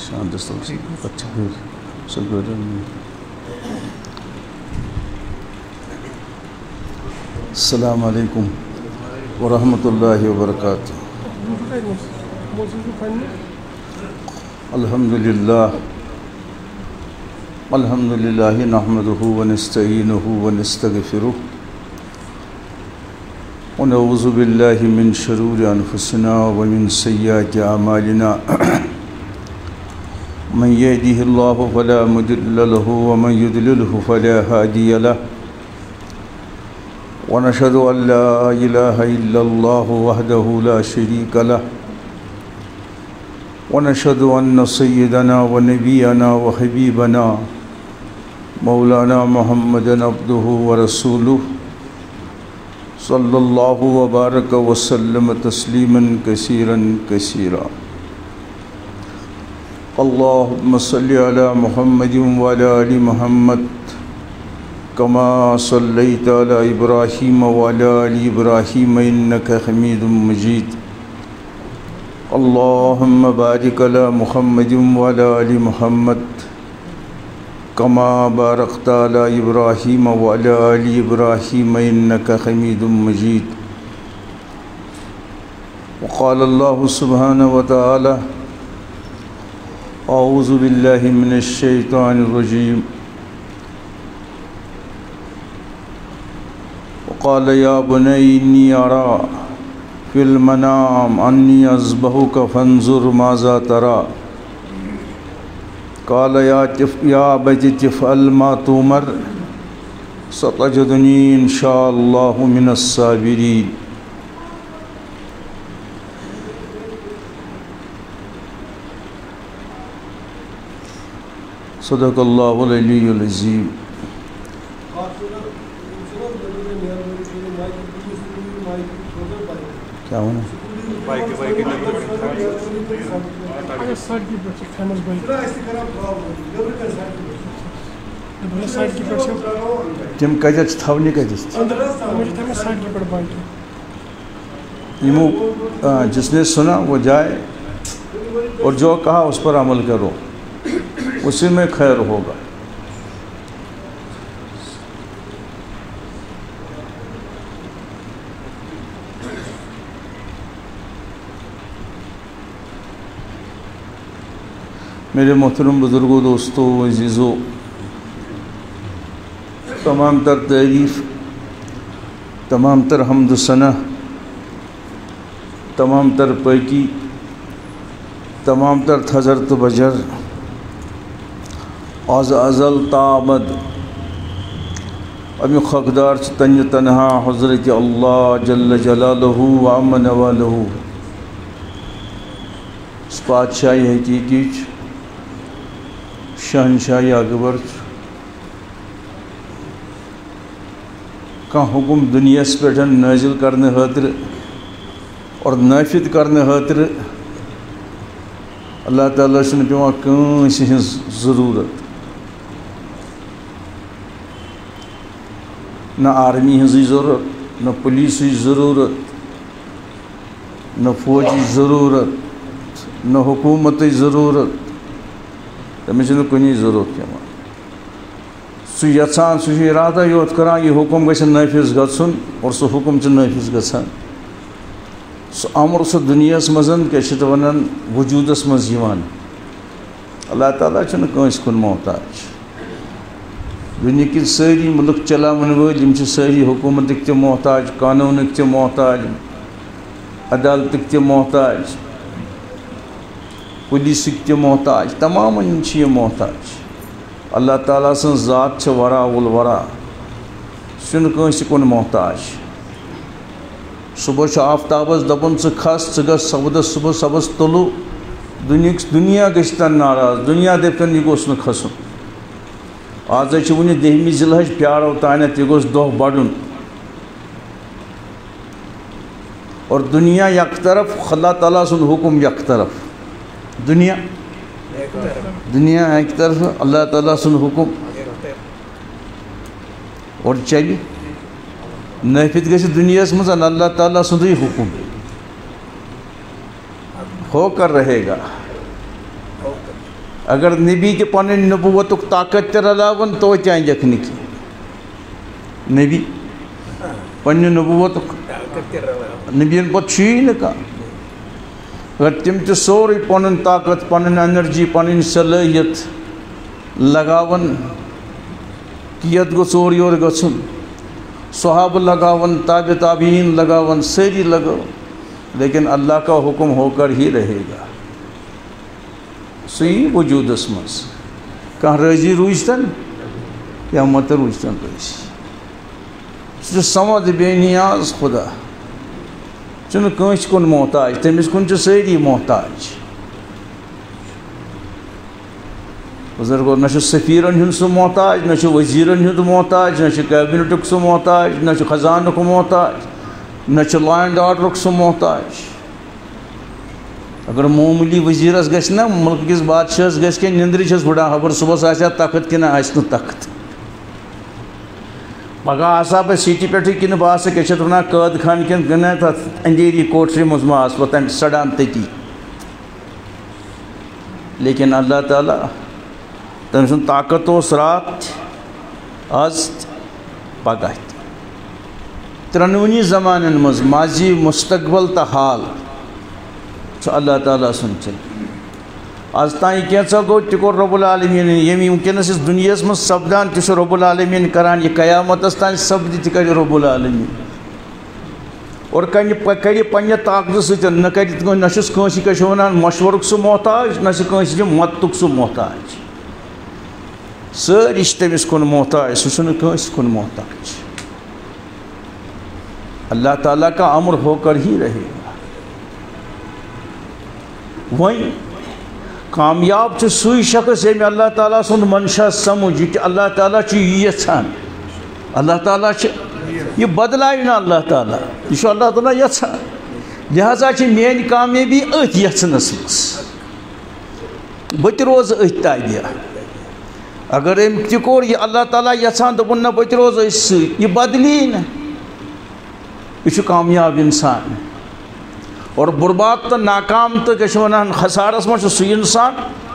السلام علیکم ورحمۃ اللہ وبرکاتہ. الحمد للہ نحمدہ ونستعینہ ونستغفرہ ونعوذ باللہ من شرور انفسنا ومن سیئات اعمالنا من یهده اللہ فلا مضل له ومن یضللہ فلا ہادی له ونشهد ان لا الہ الا اللہ وحدہ لا شریک له ونشهد ان سیدنا ونبینا وحبیبنا مولانا محمد عبدہ ورسولہ صلی اللہ وبارک وسلم تسلیما کثیرا کثیرا. اللہم صلی علی محمد وعلی آل محمد کما صلیت علی ابراہیم وعلی آل ابراہیم انک حمید مجید. اللہم بارک علی محمد وعلی آل محمد کما بارکت علی ابراہیم وعلی آل ابراہیم انک حمید مجید. وقال اللہ سبحانہ وتعالی اعوذ باللہ من الشیطان الرجیم وقال یا بنی انی اری فی المنام انی اذبحک فانظر ماذا تری قال یا ابت افعل ما تؤمر ستجدنی ان شاء اللہ من الصابرین. صدق اللہ العلی العظیم. کیا ہونا تم کتھ تھونی کتھ جس نے سنا وہ جائے اور جو کہا اس پر عمل کرو، اسی میں خیر ہوگا. میرے محترم بزرگوں، دوستوں، عزیزوں، تمام تر تعریف، تمام تر حمد و ثنا، تمام تر پاکی، تمام تر تھزر تو بجر از ازل تا ابد امیک حقدار تنہ تنہا حضرت اللہ جل جلالہ و عم نوالہ. اس بادشاہی حقیقی شہنشاہی اکبر کان حکم دنیا پہ نازل کرنے خاطر اور نافذ کرنے خاطر اللہ تعالیٰ سے پیوان کنس ہز ضرورت. نہ آرمی ہزی ضرورت، نہ پولیس ضرورت، نہ فوجی ضرورت، نہ حکومت ضرورت. تمہیں کنی ضرورت پیوان. سہ یژھان سہ ارادہ یوت کران یہ حکم گژھِ نافذ گژھن اور سہ حکم نافذ گژھان. سہ امر سہ دنیا مزن کیا ونان وجودس مز یوان. اللہ تعالیٰ چھنہ کنس کن محتاج. دنیا کی ساری ملک چلاون ول ساری حکومتک تہ محتاج، قانونک تہ محتاج، عدالتک تہ محتاج، پولیسک تہ محتاج، تمام یہ محتاج. اللہ تعالیٰ سن ذات ورا الورا، سہ کنس کن محتاج. صبح آفتابس دپان ث کھس ثہ گژھ سودس صبح صبس طلوع. دنیا گژھِ تن ناراض، دنیا دپن یہ گوٚژھ نہٕ کھسن. آز ونہ 10 ذی الحج پیارو تانیت یہ گوٚژھ دۄہ بڑُن. اور دنیا یک طرف، اللہ تعالیٰ سن حکم یک طرف. دنیا ایک طرف، اللہ تعالیٰ سن حکم اور چلی نافذ گژھِ دنیا مز اللہ تعالیٰ سندی حکم ہو کر رہے گا. اگر نبی تہ پنن نبوتک طاقت تہ رلاون تو چانجک نہ کی نبی پنہ نبوتک نبیین پتہ چھی نہ کانٛہہ اگر تم تہ سورُے پنن طاقت پنن انرجی پنن صلٲحیت لگاون کہ یت گوٚژھ اورٕ یورٕ گژھُن صحابہ لگاون تابع تابعین لگاون سٲری لگاون لیکن اللہ کا حکم ہو کر ہی رہے گا سی وجودس مز کانٛہہ رٲضی روٗزتن یا مت روٗزتن رٲضی سُہ چھُ سمد بے نیاز خدا چھُنہٕ کٲنٛسہِ کُن محتاج تٔمِس کُن چھِ سٲری محتاج بزرگو نہ چھُ سفیرن ہُنٛد سُہ محتاج نہ چھُ وزیرن ہُنٛد محتاج نہ چھُ کیبنٹُک سُہ محتاج نہ چھُ خزانُک محتاج نہ چھُ لا اینڈ آرڈرُک سُہ محتاج اگر معموٗلی وزیرس گژھِ نا ملک کِس بادشاہس گژھِ کینٛہہ نِندرِ چھس بڑان خبر صبحس آسیا تخت کِنہٕ آسہِ نہٕ تخت پگہہ آسا بہٕ سیٖٹہِ پٮ۪ٹھٕے کِنہٕ بہٕ آسہٕ کیٛاہ چھِ اَتھ وَنان قٲد خان کِنہٕ کِنہٕ تَتھ اندھیری کوٹھرِ منٛز ما آسہٕ بہٕ تَمہِ سڑان تٔتی لیکن اللہ تعالیٰ تٔمۍ سُنٛد طاقت اوس رات آز پگہہ تہِ ترٛنوٕنی زمانن منٛز ماضی مستقبل تہٕ حال چھُ اللہ تعالیٰ سُنٛد چل آز تانۍ کینٛژھا گوٚو تہِ کوٚر رۄب العالمیٖن ییٚمہِ وٕنکٮ۪نَس یُس دُنیاہَس منٛز سپدان تہِ چھُ رۄب العالمیٖن کران یہِ قیامتس تانۍ سپدِ تہِ کرِ رۄب العالمیٖن اور کرِ پنٛنہِ طاقتہٕ سۭتۍ نہ کرِ نہ چھُس کٲنٛسہِ کیٛاہ چھِ وَنان مشورُک سُہ محتاج نہ چھُ کٲنٛسہِ مدتُک سُہ محتاج سٲری چھِ تٔمِس کُن محتاج سُہ چھُنہٕ کٲنٛسہِ کُن محتاج اللہ تعالیٰ کا امر ہو کر ہی رہے گا وۄنۍ کامیاب چھُ سُے شخص ییٚمہِ اللہ تعالیٰ سُنٛد منشا سمجھ یہِ کہِ اللہ تعالیٰ چھُ یہِ یژھان اللہ تعالیٰ چھِ یہِ بدلایہِ نہٕ اللہ تعالیٰ یہِ چھُ اللہ تعالیٰ یژھان لہذا چھِ میٛٲنۍ کامیٲبی أتھۍ یژھنَس منٛز بہٕ تہِ روزٕ أتھۍ تابع اگر أمۍ تہِ کوٚر یہِ اللہ تعالیٰ یژھان دوٚپُن نہ بہٕ تہِ روزٕ أتھۍ سۭتۍ یہِ بدلی نہٕ یہِ چھُ کامیاب اِنسان اور برباد تہٕ ناکام تہٕ کیٛاہ چھِ وَنان خسارس منٛز چھُ سُہ اِنسان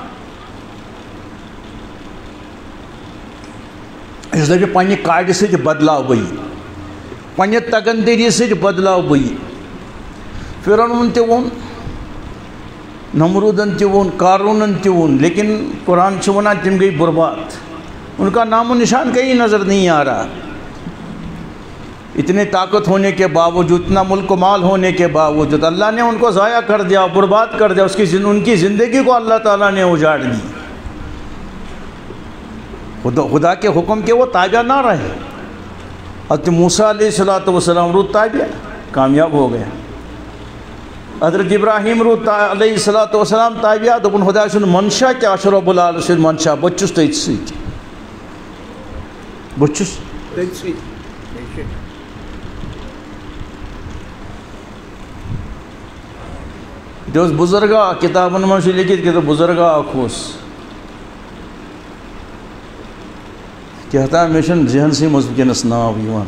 یُس دَپہِ پنٛنہِ کاڑِ سۭتۍ بدلاو بہٕ یہِ پنٛنہِ تگندٔری سۭتۍ بدلاو بہٕ یہِ فرعونن تہِ ووٚن نمروٗدن تہِ ووٚن قارونن تہِ ووٚن لیکن قرآن چھُ وَنان تِم گٔے برباد ان کا نام و نشان کہیں نظر نہیں آ رہا اتنے طاقت ہونے کے باوجود اتنا ملک و مال ہونے کے باوجود اللہ نے ان کو ضائع کر دیا برباد کر دیا ان کی زندگی کو اللہ تعالیٰ نے اجاڑ دی خدا کے حکم کے وہ تابع نہ رہے حضرت موسیٰ علیہ السلام روح تابع کامیاب ہو گیا حضرت ابراہیم روح علیہ السلام تابع دوٚپُن خدا سُنٛد منشا کیٛاہ چھُ رۄب العالمیٖن سُنٛد منشا بہٕ چھُس تٔتھۍ سۭتۍ بہٕ چھُس تٔتھۍ سۭتۍ یہِ اوس بُزرگا کِتابن منٛز چھُ لیکھِتھ کہِ بُزرگا اکھ اوس کیٛاہ تام مےٚ چھُنہٕ ذہنسٕے منٛز وٕنکٮ۪نس ناو یِوان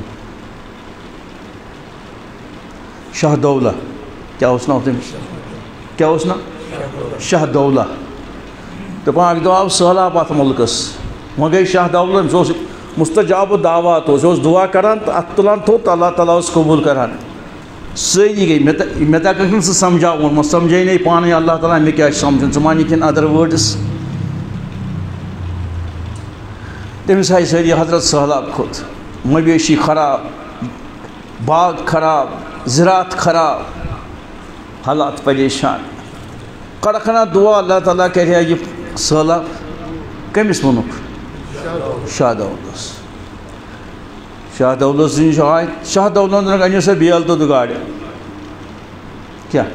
شاہ دولہ کیٛاہ اوس ناو تٔمِس کیٛاہ اوس ناو شاہ دولہ دَپان اَکہِ دۄہ آو سہلاب اَتھ مُلکس وۄنۍ گٔے شاہ دولہ سُہ اوس مُستجاب دعوات اوس یہِ اوس دُعا کران تہٕ اَتھ تُلان تھوٚد تہٕ اللہ تعالیٰ اوس قبوٗل کران سٲری گٔے مےٚ تَگَکھ نہٕ سُہ سمجھاوُن وۄنۍ سمجھے نَے پانَے اللہ تعالیٰ مےٚ کیٛاہ چھُ سمجھُن ژٕ وَن یِتھ اَدر وٲڈٕس تٔمِس آیہِ سٲری حضرت سہلاب کھوٚت مویشی خراب باغ خراب زِراعت خراب حالات پریشان کڑکھنا دعا اللہ تعالیٰ کرِ ہا یہِ سہلاب کٔمِس ووٚنُکھ شاہ دولس شاہ دولت سٕنٛز آے شاہ دولتن أنِو سا بیل تہٕ گاڑِ کیٛاہ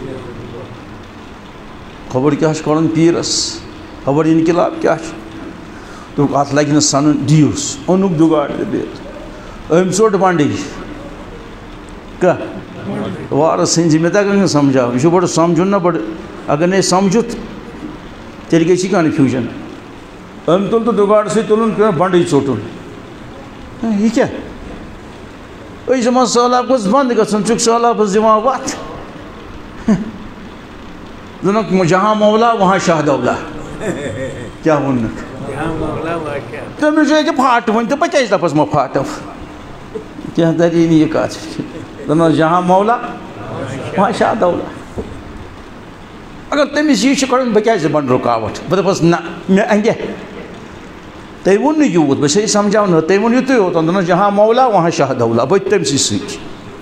خبر کیٛاہ چھُ کَرُن پیٖرس خبر اِنقلاب کیٛاہ چھُ دوٚپُکھ اَتھ لگہِ نہٕ سَنُن دِیوٗس اوٚنُکھ دُگاڑِ تہٕ بیل أمۍ ژوٚٹ بنٛڈٕے کیٛاہ وارٕ ژھٕنزِ مےٚ تَگَکھ نہٕ سمجھاوُن یہِ چھُ بڑٕ سمجھُن نا بڑٕ اگر نَے سمجھُتھ تیٚلہِ گژھِ کَنفیوٗجن أمۍ تُل تہٕ دُگاڑٕ سۭتۍ تُلُن بنٛڈٕے ژوٚٹُن یہِ کیٛاہ أسۍ چھِ دَپان سہلاب گوٚژھ بنٛد گژھُن ژٕ چھُکھ سہلابَس دِوان وَتھ زَنہٕ جہاں مولا وہاں شاہ دولہ کیا وونک تٔمِس چھُ ییٚتہِ پھاٹہٕ وۄنۍ تہٕ بہٕ کیٛازِ دَپَس مہ پھاٹو کینٛہہ دٔری نہٕ یہِ کَتھ دَپنَس جہاں مولا وہاں شاہ دولا اگر تٔمِس یی چھُ کَرُن بہٕ کیٛازِ بَنہٕ رُکاوَٹ بہٕ دَپَس نہ مےٚ اَنٛدِ تۄہہِ ووٚن نہٕ یوٗت بہٕ چھَسے سَمجھاوان تۄہہِ ووٚن یُتُے یوت دَپنَس جہاں مولا وہاں شاہ دولا بہٕ تہِ تٔمسٕے سۭتۍ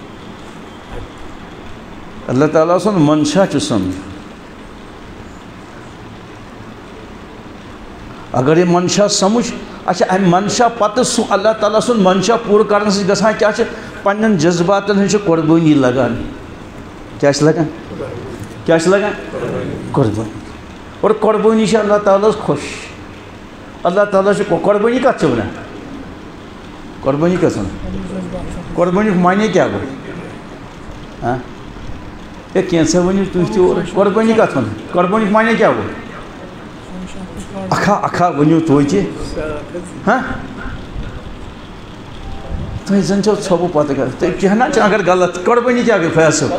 اللہ تعالیٰ سُنٛد منشا چھُ سَمجھ اگر یہ منشا سمجھ اچھا امہِ منشا پتہٕ سُہ اللہ تعالیٰ سُنٛد منشا پوٗرٕ کرنہٕ سۭتۍ گژھان کیٛاہ چھِ پنٛنٮ۪ن جذباتن ہٕنٛز چھِ قۄربٲنی لگان کیٛاہ چھِ لگان کیٛاہ چھِ لگان قۄربٲنی اور قۄربٲنی چھِ اللہ تعالیٰ ہس خۄش اللہ تعالیٰ چھُ قۄربٲنی کتھ چھِ ونان قۄربٲنی کتھ ونان قۄربٲنیُک معنے کیٛاہ گوٚو ہے کینٛژھا ؤنِو تُہۍ تہِ اورٕ قۄربٲنی کتھ ونان قۄربٲنیُک معنے کیٛاہ گوٚو اکھا ؤنِو تُہۍ تہِ تُہۍ زن چھو ژھۄپہٕ پتہٕ کر تُہۍ کینٛہہ نا چھِ اگر غلط قۄربٲنی کیٛاہ گٔے فیاض صٲب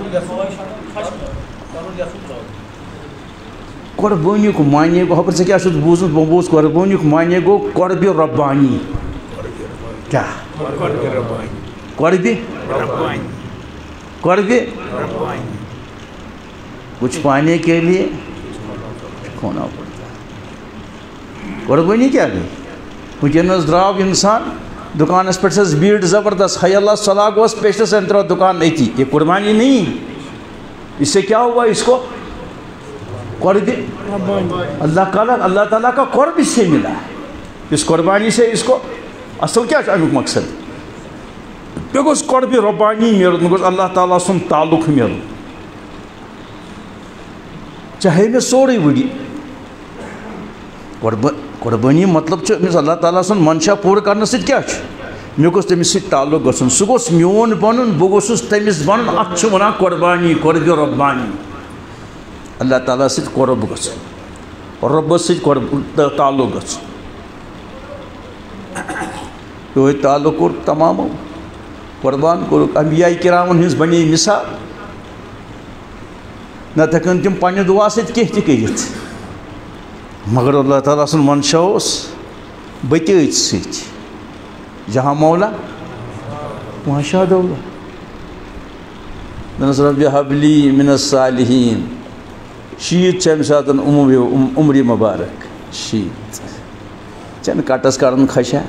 قۄربٲنیُک معنے گوٚو خبر ژےٚ کیٛاہ چھُتھ بوٗزمُت بہٕ بوٗز قۄربٲنیُک معنے گوٚو قۄربِ رۄبانی کیٛاہ قۄربِ قۄربِ کچھ پانے کے لیے کھونا پڑتا قۄربٲنی کیٛاہ گٔے وٕنکٮ۪نَس درٛاو اِنسان دُکانَس پٮ۪ٹھ چھَس بھیٖڑ زبردست ہے اللہ صلاح گوس پیشنے سے ترٛٲو دُکان أتی یہ قربانی نہیں اس سے کیا ہوا اس کو قرب اللہ تعالیٰ کا قرب اس سے ملا ہے اس قربانی سے اس کو اصل کیا چھُ امیُک مقصد مےٚ گوٚژھ قۄربِ رۄبانی میلُن مےٚ گوٚژھ اللہ تعالیٰ سُنٛد تعلق میلُن چاہے مےٚ سورُے ؤری قۄربٲنی مطلب چھُ أمِس اللہ تعالیٰ سُنٛد منشا پوٗرٕ کرنہٕ سۭتۍ کیٛاہ چھُ مےٚ گوٚژھ تٔمِس سۭتۍ تعلق گژھُن سُہ گوٚژھ میون بنُن بہٕ گوٚژھُس تٔمِس بنُن اَتھ چھُ وَنان قۄربانی قۄربِ رۄبانی اللہ تعالیٰ سۭتۍ قۄرب گژھُن رۄبَس سۭتۍ تعلق گژھُن یِہوٚے تعلق کوٚر تمامو قۄربان کوٚرُکھ انبیاء کرامن ہٕنٛز بنے مثال نتہٕ ہٮ۪کن تِم پننہِ دُعا سۭتۍ کینٛہہ تہِ کٔرِتھ مگر اللہ تعالیٰ سُنٛد منشا اوس بہٕ تہِ أتھۍ سۭتۍ جہاں مولا وہاں شاہ دولا دَپنَس رۄبِ ہب لی مِن الصالحیٖن شیٖت چھِ اَمہِ ساتہٕ عمرِ مُبارک شیٖت ژےٚ نہٕ کَٹَس کَڑُن کھَسیا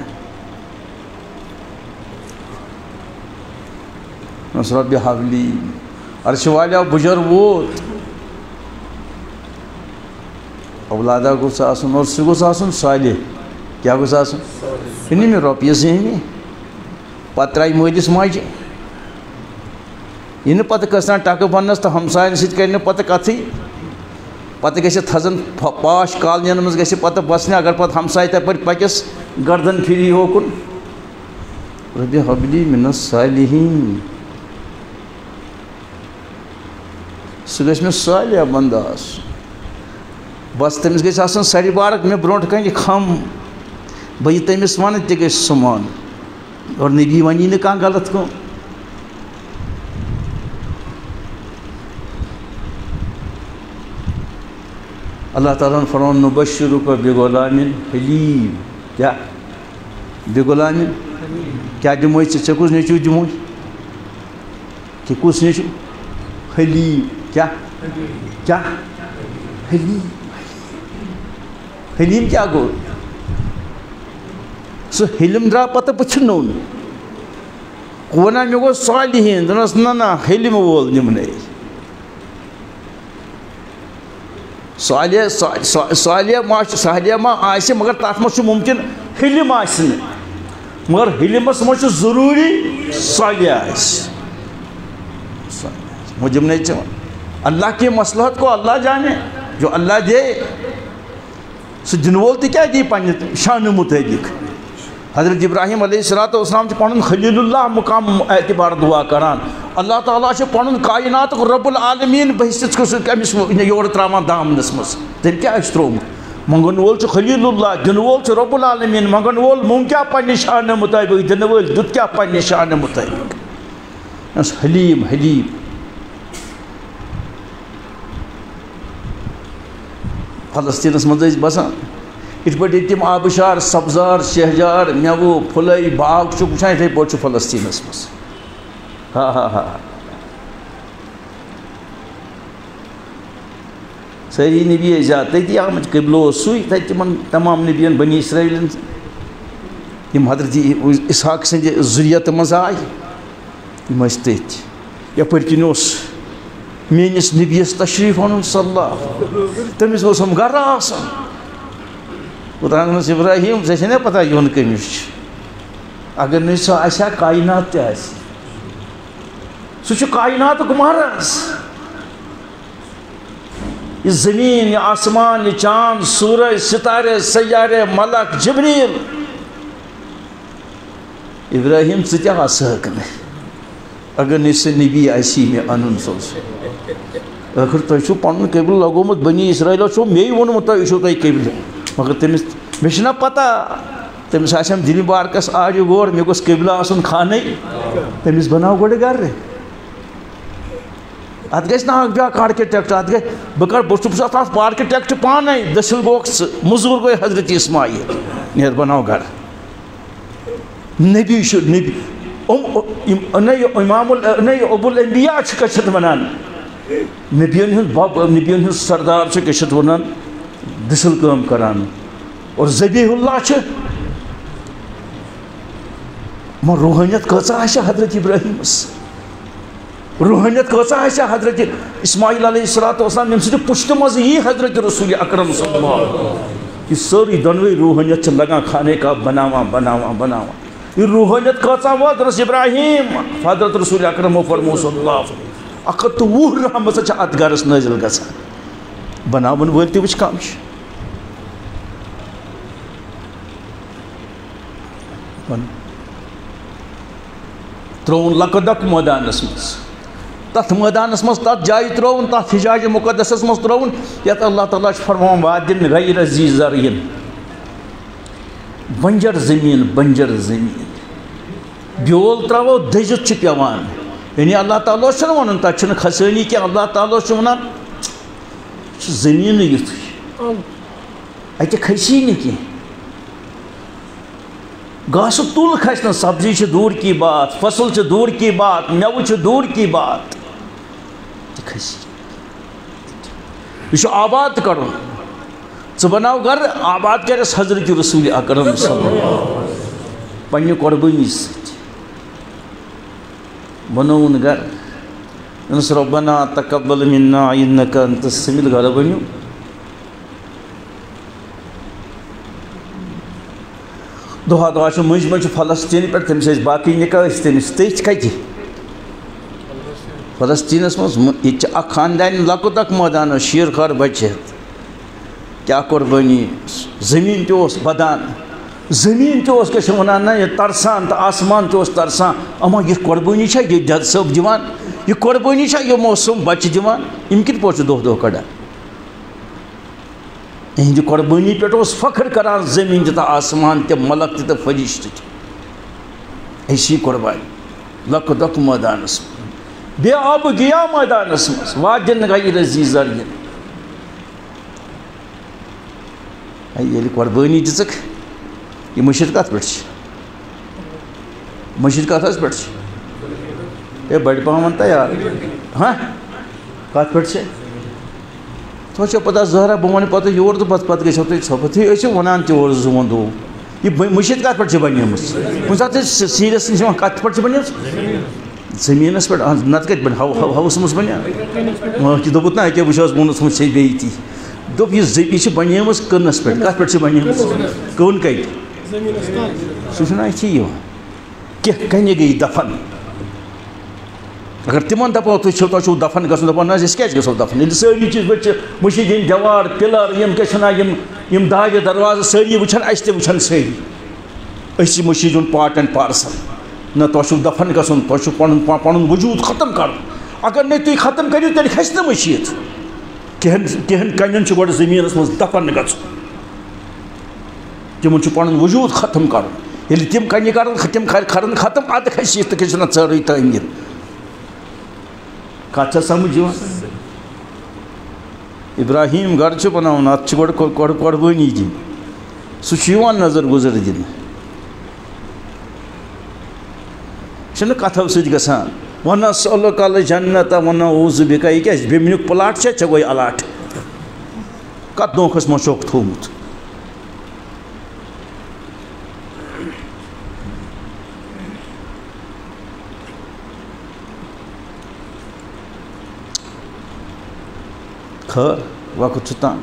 دَپنَس رۄبِ ہب لی عرشہِ والیو بُجَر ووت اولادہ گوٚژھ آسُن اور سُہ گوٚژھ آسُن صالح کیٛاہ گوٚژھ آسُن یہِ نہٕ مےٚ رۄپیہِ زینہِ پَتہٕ ترٛایہِ مٲلِس ماجہِ یہِ نہٕ پَتہٕ کھسان ٹکہٕ بننَس تہٕ ہمساین سۭتۍ کَرِ نہٕ پَتہٕ کَتھٕے پَتہٕ گژھِ تھزَن پاش کالنِیَن منٛز گژھِ پَتہٕ بَسنہِ اگر پَتہٕ ہمساے تَپٲرۍ پَکٮ۪س گردن پھِرِ یوکُن رۄبِ ہب لی مِن الصالحیٖن سُہ گژھِ مےٚ صالح بنٛدٕ آسُن بس تٔمِس گژھِ آسُن سَرِ بارک مےٚ برونٛٹھ کَنہِ کھم بہٕ یہِ تٔمِس وَنہٕ تہِ گژھِ سُہ مانُن اور نبی وَنی نہٕ کانٛہہ غلط کٲم اللہ تعالیٰ ہن فرموو نُبَشِّرُکَ بِغُلامٍ حٔلیٖم کیٛاہ بِغُلامٍ کیٛاہ دِموے ژےٚ کُس نیٚچوٗ دِموے کُس نیٚچوٗ حٔلیٖم کیٛاہ حٔلیٖم حٔلیٖم کیٛاہ گوٚو سُہ حِلم درٛاو پَتہٕ پٕچھنوو نہٕ ہُہ وَنان مےٚ گوٚو صالحیٖن دوٚپنَس نہ حِلم وول نِمنَے صالح ما آسہِ مگر تَتھ منٛز چھُ مُمکِن حِلم آسہِ نہٕ مگر حِلمَس منٛز چھُ ضروٗری صالح آسہِ وہ دِمنَے ژےٚ اللہ کی مصلحت کو اللہ جانے جو اللہ دے سُہ دِنہٕ وول تہِ کیٛاہ دی پنٛنہِ شانہٕ مُطٲبِق حضرت ابراہیم علیہ الصلوۃ والسلام چھِ پَنُن خلیٖل اللہ مُقام اعتبار دُعا کران اللہ تعالیٰ چھِ پَنُن کایناتُک رۄب العالمیٖن بٔحثِتھ قٕصہٕ أمِس یورٕ ترٛاوان دامنَس منٛز تٔمۍ کیٛاہ آسہِ ترٛوومُت منٛگَن وول چھُ خلیٖل اللہ دِنہٕ وول چھُ رۄب العالمیٖن منٛگَن وول موٚنگ کیٛاہ پنٛنہِ شانہٕ مُطٲبِق دِنہٕ وٲلۍ دیُت کیٛاہ پنٛنہِ شانہٕ مُطٲبِق حلیٖم حلیٖم فلسطینس مز بسان ات پہ تم آبشار سبزار شہجار میو پھلے باغ وچان اتھے پہ فلسطینس مز ہاں ہاں ہاں ساری نبی زیادہ تھی آمت قبلو سوئی تمن تمام نبیین بنی اسرائیل یم حضرت اسحاق سند ذریت مز آئی یم تھی یپر کن میس نبیس تشریف ان صلی اللہ تمس ہم گر آسان خدانس ابراہیم ژے چھے پتہ یون کمس اگر نہ سہ آسہ کائنات تہ آسہ سہ کائنات مرض یہ زمین یہ آسمان یہ چاند سورج ستارے سیارے ملک جبریل ابراہیم ژٕ تہِ آسہک نہٕ اگر نہ سہ نبی آسی مے انن ٲخر تۄہہِ چھُو پنُن قبل لگومُت بنی اسرائیلو چھُو مے ووٚنمُت تۄہہِ چھُو تۄہہِ قبل مگر تٔمِس مےٚ چھِنہ پتہ تٔمِس آسٮ۪م دِلہِ بارکس آرِ غور مےٚ گوٚژھ قبلہٕ آسُن خانے تٔمِس بناو گۄڈٕ گرٕ ات گژھِ نہ اکھ بیٛاکھ آرکِٹیکٹ ات گژھِ بہٕ چھُس اتھ آرکِٹیکٹ پانے دٔسِل گوٚوکھ ژٕ موٚزوٗر گوٚو حضرت اسماعیل نیرٕ بناو گرٕ نبی چھُ نبی امام ابو الانبیاء چھُ کٔشِتھ ونان نبیَن ہُنٛد سردار چھُ کٔشِتھ ونان دٔسِل کٲم کران اور ذبیح اللہ چھُ مگر روحانیت کۭژاہ آسہِ حضرت ابراہیمس روحانیت کۭژاہ آسہِ حضرت اسماعیل علیہ الصلوۃ والسلام ییٚمہِ سٕنٛدِ پُشتہٕ منٛزٕ یی حضرت رسول اکرم صلی اللہ علیہ وسلم یہ سٲرٕے دۄنوَے روحانیت چھِ لگان خانے کعبہ بناوان یہ روحانیت کۭژاہ وٲژ حضرت ابراہیم حضرت رسول اکرمو فرمو صلی اللہ علیہ وسلم 120 رحمت چھِ اتھ گرس نٲزِل گژھان بناون وٲلۍ تہِ وٕچھ کم چھِ ترٛووُن لۄکُٹ مٲدانس منٛز تتھ مٲدانس منٛز تتھ جایہِ ترٛووُن تتھ حجاج مقدسس منٛز ترٛووُن یتھ اللہ تعالیٰ چھُ فرماوان وادِن غیر ذی زرعین بنجر زمین بیول ترٛاوو دٔزِتھ چھُ پیٚوان یعنی اللہ تعالیٰ چھُنہٕ ونان تتھ چھُنہٕ کھسٲنی کینٛہہ اللہ تعالیٰ چھُ ونان یہِ چھُ زٔمیٖنٕے یُتھُے اتہِ کھسی نہٕ کینٛہہ گاسہٕ تُل کھسہِ نہٕ سبزی چھِ دوٗر کی بات فصل چھِ دوٗر کی بات میوٕ چھِ دوٗر کی بات تہِ کھسی یہ چھُ آباد کرُن ژٕ بناو گرٕ آباد کرٮ۪س حضرت رسول اکرم صلی اللہ علیہ وسلم پننہِ قۄربٲنی سۭتۍ بنووُن گرٕ دوٚپنس ربنا تقبل منا انک انت السمیع گرٕ بنیو دۄہا دۄہا چھُ مٔنٛزۍ مٔنٛزۍ چھُ فلسطیٖن پٮ۪ٹھ تٔمِس ٲسۍ باقٕے نِکاح ٲسۍ تٔمِس تٔتھۍ کتہِ فلسطیٖنس منٛز ییٚتہِ چھِ اکھ خاندان لۄکُٹ اکھ مٲدان اوس شیر خار بچہِ ہٮ۪تھ کیٛاہ قۄربٲنی زٔمیٖن تہِ اوس بدان زٔمیٖن تہِ اوس کیٛاہ چھِ وَنان نہ یہِ ترسان تہٕ آسمان تہِ اوس ترسان اما یہِ قۄربٲنی چھا یہِ جد صٲب دِوان یہِ قۄربٲنی چھا یِمو سُم بچہِ دِوان یِم کِتھ پٲٹھۍ چھِ دۄہ دۄہ کڑان یِہنٛدِ قۄربٲنی پٮ۪ٹھ اوس فخر کران زٔمیٖن تہِ تہٕ آسمان تہِ ملک تہِ تہٕ فرشتہٕ تہِ اسی قۄربانی لۄکُٹ اکھ مٲدانس منٛز بے آبہٕ گیا مٲدانس منٛز وادِن غیر ذی زرعین ییٚلہِ قۄربٲنی دِژٕکھ یہ مٔشیٖد کتھ پٮ۪ٹھ چھِ مٔشیٖد کتھ حظ پٮ۪ٹھ چھِ ہے بڑِ پہم ون تیار ہاں کتھ پٮ۪ٹھ چھِ تۄہہِ چھو پتہ زہرا بہٕ وَنہٕ پتہٕ یور تہٕ پتہٕ گژھو تُہۍ ژھۄپہٕ تُہۍ ٲسِو ونان تہِ اورٕ زٕ وُن دۄہ یہ مٔشیٖد کتھ پٮ۪ٹھ چھِ بنیمٕژ کُنہِ ساتہٕ چھِ سیٖریس نِش یِوان کتھ پٮ۪ٹھ چھِ بنیمٕژ زٔمیٖنس پٮ۪ٹھ نتہٕ کتہِ بنہِ ہاوسس منٛز بنیا دوٚپُت نہ أکیاہ وٕچھ حظ ووٚنُس وۄنۍ چھے بیٚیہِ تی دوٚپ یہِ چھِ بنیمٕژ کٕنس پٮ۪ٹھ کتھ پٮ۪ٹھ چھِ بنیمٕژ کٕن کتہِ سُہ چھُنہ اَتھی یِوان کینٛہہ کَنہِ گٔیہِ دفن اگر تِمن دپو تۄہہِ چھُو دفن گژھُن دپان نہ حظ أسۍ کیٛازِ گژھو دفن ییٚلہِ سٲری چیٖز پٲٹھۍ چھِ مٔشیٖد ہِنٛدۍ دیوار پِلر یِم کیٛاہ چھِ وَنان یِم داجہِ دروازٕ سٲری وٕچھن اَسہِ تہِ وٕچھن سٲری أسۍ چھِ مٔشیٖد ہُنٛد پارٹ اینڈ پارسل نہ تۄہہِ چھُو دفن گژھُن تۄہہِ چھُو پنُن وجوٗد ختم کرُن اگر نہٕ تُہۍ ختم کٔرِو تیٚلہِ کھسہِ نہٕ مٔشیٖد کینٛہن کَنٮ۪ن چھُ گۄڈٕ زٔمیٖنس منٛز دفن گژھُن تِمن چھُ پنُن وجوٗد ختم کرُن ییٚلہِ تِم کَنہِ کرن تِم کھرن ختم اَدٕ کھسہِ تہٕ کھسہِ نہ ژٲرٕے تعمیٖر کتھ چھا سمجھ یِوان ابراہیم گھر بناون ات قربانی دن سہ نظر گزر دن کتو ست گژھان ون سلک الجنت ون اوز بکا یہ کیا بیمنیک پلاٹ ے گوئی الاٹ کت دھوکھس من چھوک تھومت خیر وقت تان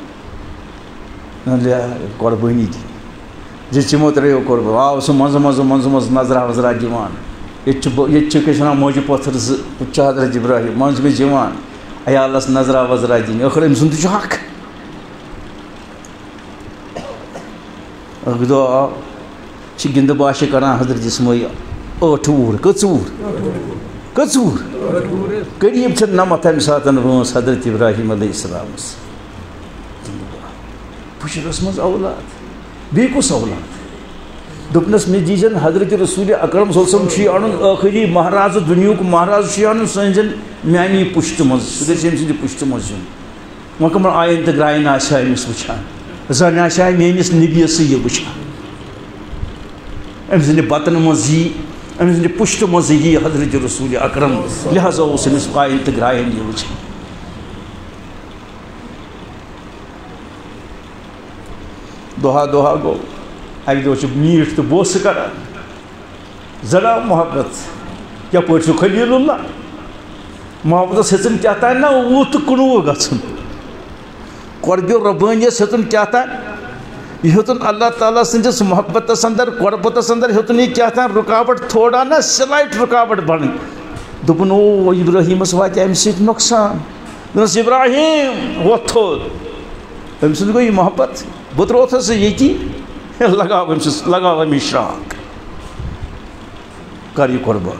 قربانی دن چمو ترو قربان آو سہ مز نظرہ وظرہ دان یہ موجہ پتھر زٕ حضرت ابراہیم مز گئی دان عیالس نظرہ وظرہ دن ٲخر أمۍ سُنٛد تہِ چھُ حق اکھ دۄہ آو چھِ گِنٛدٕ باشہِ کَران حضرت اسماعیل 8 وُہُر کٔژ وُہُر قریٖب چھِ نمتھ تَمہِ ساتہٕ وٲنٛس حضرت ابراہیم علیہ السلامس پُشرس منٛز اولاد بیٚیہِ کُس اولاد دوٚپنَس مےٚ دیٖزٮ۪ن حضرت رسول اکرم صلی اللہ علیہ وسلم چھُ یہِ اَنُن ٲخری مہرازٕ دُنیہُک مہراز چھُ یہِ اَنُن سُہ أنۍزٮ۪ن میٛانی پُشتہٕ منٛز سُہ گژھِ أمۍ سٕنٛدِ پُشتہٕ منٛز یُن وۄنۍ کٕمن آیَن تہٕ گرٛایَن آسہِ ہا أمِس وٕچھان زن آسہِ ہا میٛٲنِس نبیَسٕے یہِ وٕچھان أمۍ سٕنٛدِ بطنہٕ منٛز یی أمۍ سٕنٛدِ پُشتہٕ منٛز یی حضرت رسول اکرم لہذا اوس أمِس آیَن تہٕ گرٛایَن یہِ وٕچھان دۄہا گوٚو اکہِ دۄہ چھُ میٖٹھ تہٕ بوسہٕ کڑان زڑا محبت یپٲرۍ چھُ خلیٖل اللہ محبتس ہیٚژٕن کیٛاہ تانۍ نا 20 تہٕ 19 گژھُن قربِ ربٲنِیَس ہیٚژٕن کیٛاہ تانۍ یہ ہیٚوتُن اللہ تعالیٰ سٕنٛدِس محبتس اندر قربتس اندر ہیٚوتُن یہِ کیٛاہ تانۍ رُکاوٹ تھوڑا نا سلایٹ رُکاوٹ بنٕنۍ دوٚپُن او ابراہیٖمس واتہِ اَمہِ سۭتۍ نۄقصان دوٚپنس ابراہیٖم وۄتھ تھوٚد أمۍ سُنٛد گوٚو یہِ محبت بہٕ ترٛووتھس ییٚتی لگاو أمِس شراک کر یہِ قربان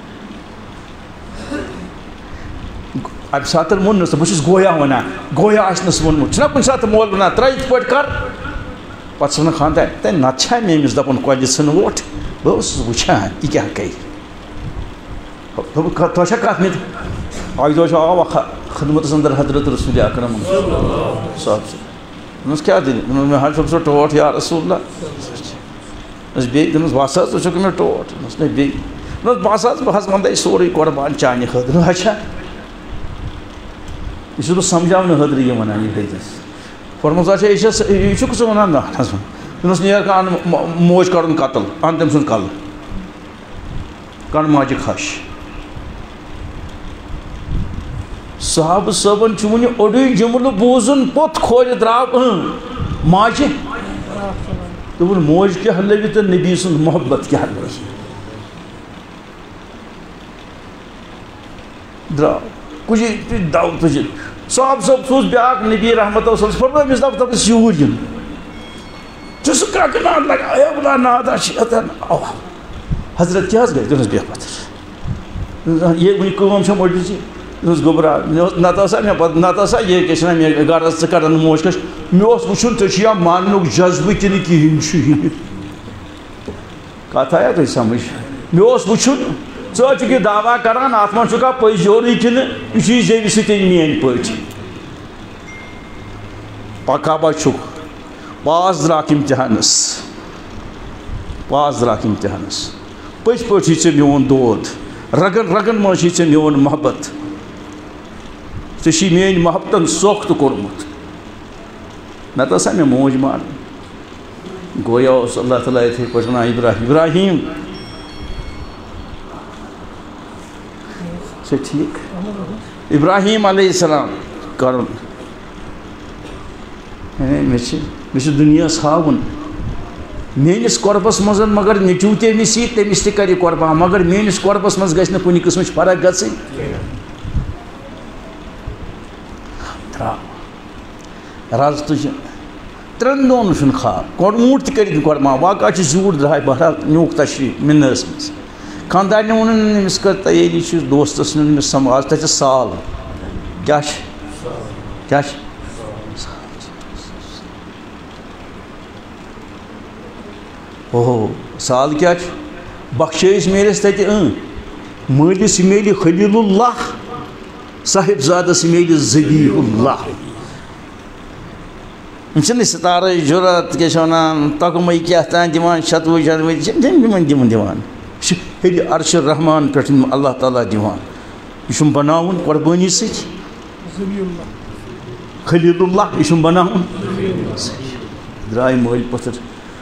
اَمہِ ساتہٕ ووٚننَس بہٕ چھُس گویا وَنان گویا آسنَس ووٚنمُت چھُنا کُنہِ ساتہٕ مول وَنان ترٛاو یِتھ پٲٹھۍ کر پَتہٕ چھُس وَنان خانٛدار تَمہِ نَتہٕ چھا مےٚ أمِس دَپُن کۄلہِ ژھٕن ووٹ بہٕ اوسُس وٕچھان یہِ کیٛاہ کَرِ دوٚپُکھ تۄہہِ چھا کَتھ مےٚ اَکہِ دۄہ چھُ آو اکھ خدمتس اندر حضرت رسول اکرم صاحب دوٚپنَس کیٛاہ دٔلیٖل دوٚپنَس مےٚ حظ چھُکھ ژٕ ٹوٹھ یا رسول اللہ دوٚپنَس بیٚیہِ دوٚپنَس بس حظ ژٕ چھُکھ مےٚ ٹوٹھ دوٚپنَس نہ بیٚیہِ دوٚپنَس بس حظ بہٕ حظ وَنہٕ سورُے قۄربان چانہِ خٲطرٕ دوٚپنَس اچھا یہ چھُس بہٕ سمجھاونہٕ خٲطرٕ یہِ وَنان یہِ حدیٖث فرموس اچھا یہِ چھُکھ ژٕ وَنان نہ حظ دوٚپنَس نیر کانٛہہ اَن موج کَرُن قتل اَن تٔمۍ سُنٛد کَلہٕ کَڑ ماجہِ کھَش صحابہٕ صٲبن چھُ وُنہِ اوٚڑُے جُملہٕ بوٗزُن پوٚت کھولہِ درٛاو ماجہِ دوٚپُن موج کیٛاہ لَوِ تہٕ نبی سُنٛد محبت کیٛاہ لَوِ درٛاو کُجہِ دَو تُجہِ صاحب صٲب سوٗز بیٛاکھ نبی رحمتہ صٲب فرموو أمِس دَپ دَپَس یوٗرۍ یُن چھُ سُہ کرٛکہٕ ناد لگان اے بلا نادا چھِ یَتَن اَوا حضرت کیٛاہ حظ گژھِ دوٚپنَس بیٚہہ پَتھر یہِ وٕنہِ کٲم چھےٚ مٔٹِجہِ دوٚپنَس گوٚبرا نَتہٕ ٲسا مےٚ پَتہٕ نَتہٕ ٲسا یہِ کیٛاہ چھِ وَنان مےٚ غرض ژٕ کَڑان موج کھَش مےٚ اوس وٕچھُن ژےٚ چھُیا ماننُک جذبہٕ کِنہٕ کِہیٖنۍ چھُے کَتھ آیا تۄہہِ سمجھ مےٚ اوس وٕچھُن ژٕ ٲسِکھ یہِ دعوا کَران اَتھ منٛز چھُکھا پٔزۍ یورُے کِنہٕ یہِ چھُے زیٚوِ سۭتۍ میٛٲنۍ پٲٹھۍ پَکابا چھُکھ پاس درٛاکھ اِمتِحانَس پٔزۍ پٲٹھۍ چھُے ژےٚ میون دود رگن رگن منٛز چھُے ژےٚ میون محبت ژےٚ چھُے میٛٲنۍ محبتن سوٚکھ تہٕ کوٚرمُت نَتہٕ ٲسا مےٚ موج مانٕنۍ گویا اوس اللہ تعالیٰ یِتھَے پٲٹھۍ وَنان ابراہیٖم چھا ٹھیٖک ابراہیٖم علیہ السلام کَرُن مےٚ چھُ دُنیاہَس ہاوُن میٛٲنِس قۄربَس منٛز مگر نیٚچوٗ تہِ أمِس یی تٔمِس تہِ کَرِ یہِ قۄربان مگر میٛٲنِس قۄربَس منٛز گژھِ نہٕ کُنہِ قٕسمٕچ فرق گژھٕنۍ درٛاو رَز تُجہِ 3 دۄہَن چھُنہٕ خاب کوٚڑموٗٹ تہِ کٔرِتھ قۄربان واقعہ چھِ زیوٗٹھ درٛاے بہرحال نیوٗکھ تشریٖف مِنَس منٛز خانٛدارنہِ ووٚنُن أمِس کٔر تیٲری چھِ دوستَس نیُن أمِس آز تَتہِ چھِ سال کیٛاہ چھِ اوہو سال کیٛاہ چھُ بخشٲیِش میلٮ۪س تَتہِ مٲلِس میلہِ خلیٖل اللہ صاحب زادَس میلہِ ذبیح اللہ چھنہٕ ستارٕچ ضوٚرَتھ کیٛاہ چھِ وَنان تۄگمٕے کیٛاہ تام دِوان 27 جنؤری چھِ یِمن دِوان یہِ چھُ ہیٚرِ عرشِ رحمان پٮ۪ٹھ اللہ تعالیٰ دِوان یہِ چھُم بناوُن قۄربٲنی سۭتۍ خلیل اللہ یہِ چھُم بناوُن درٛاے مٲلۍ پٔتھٕر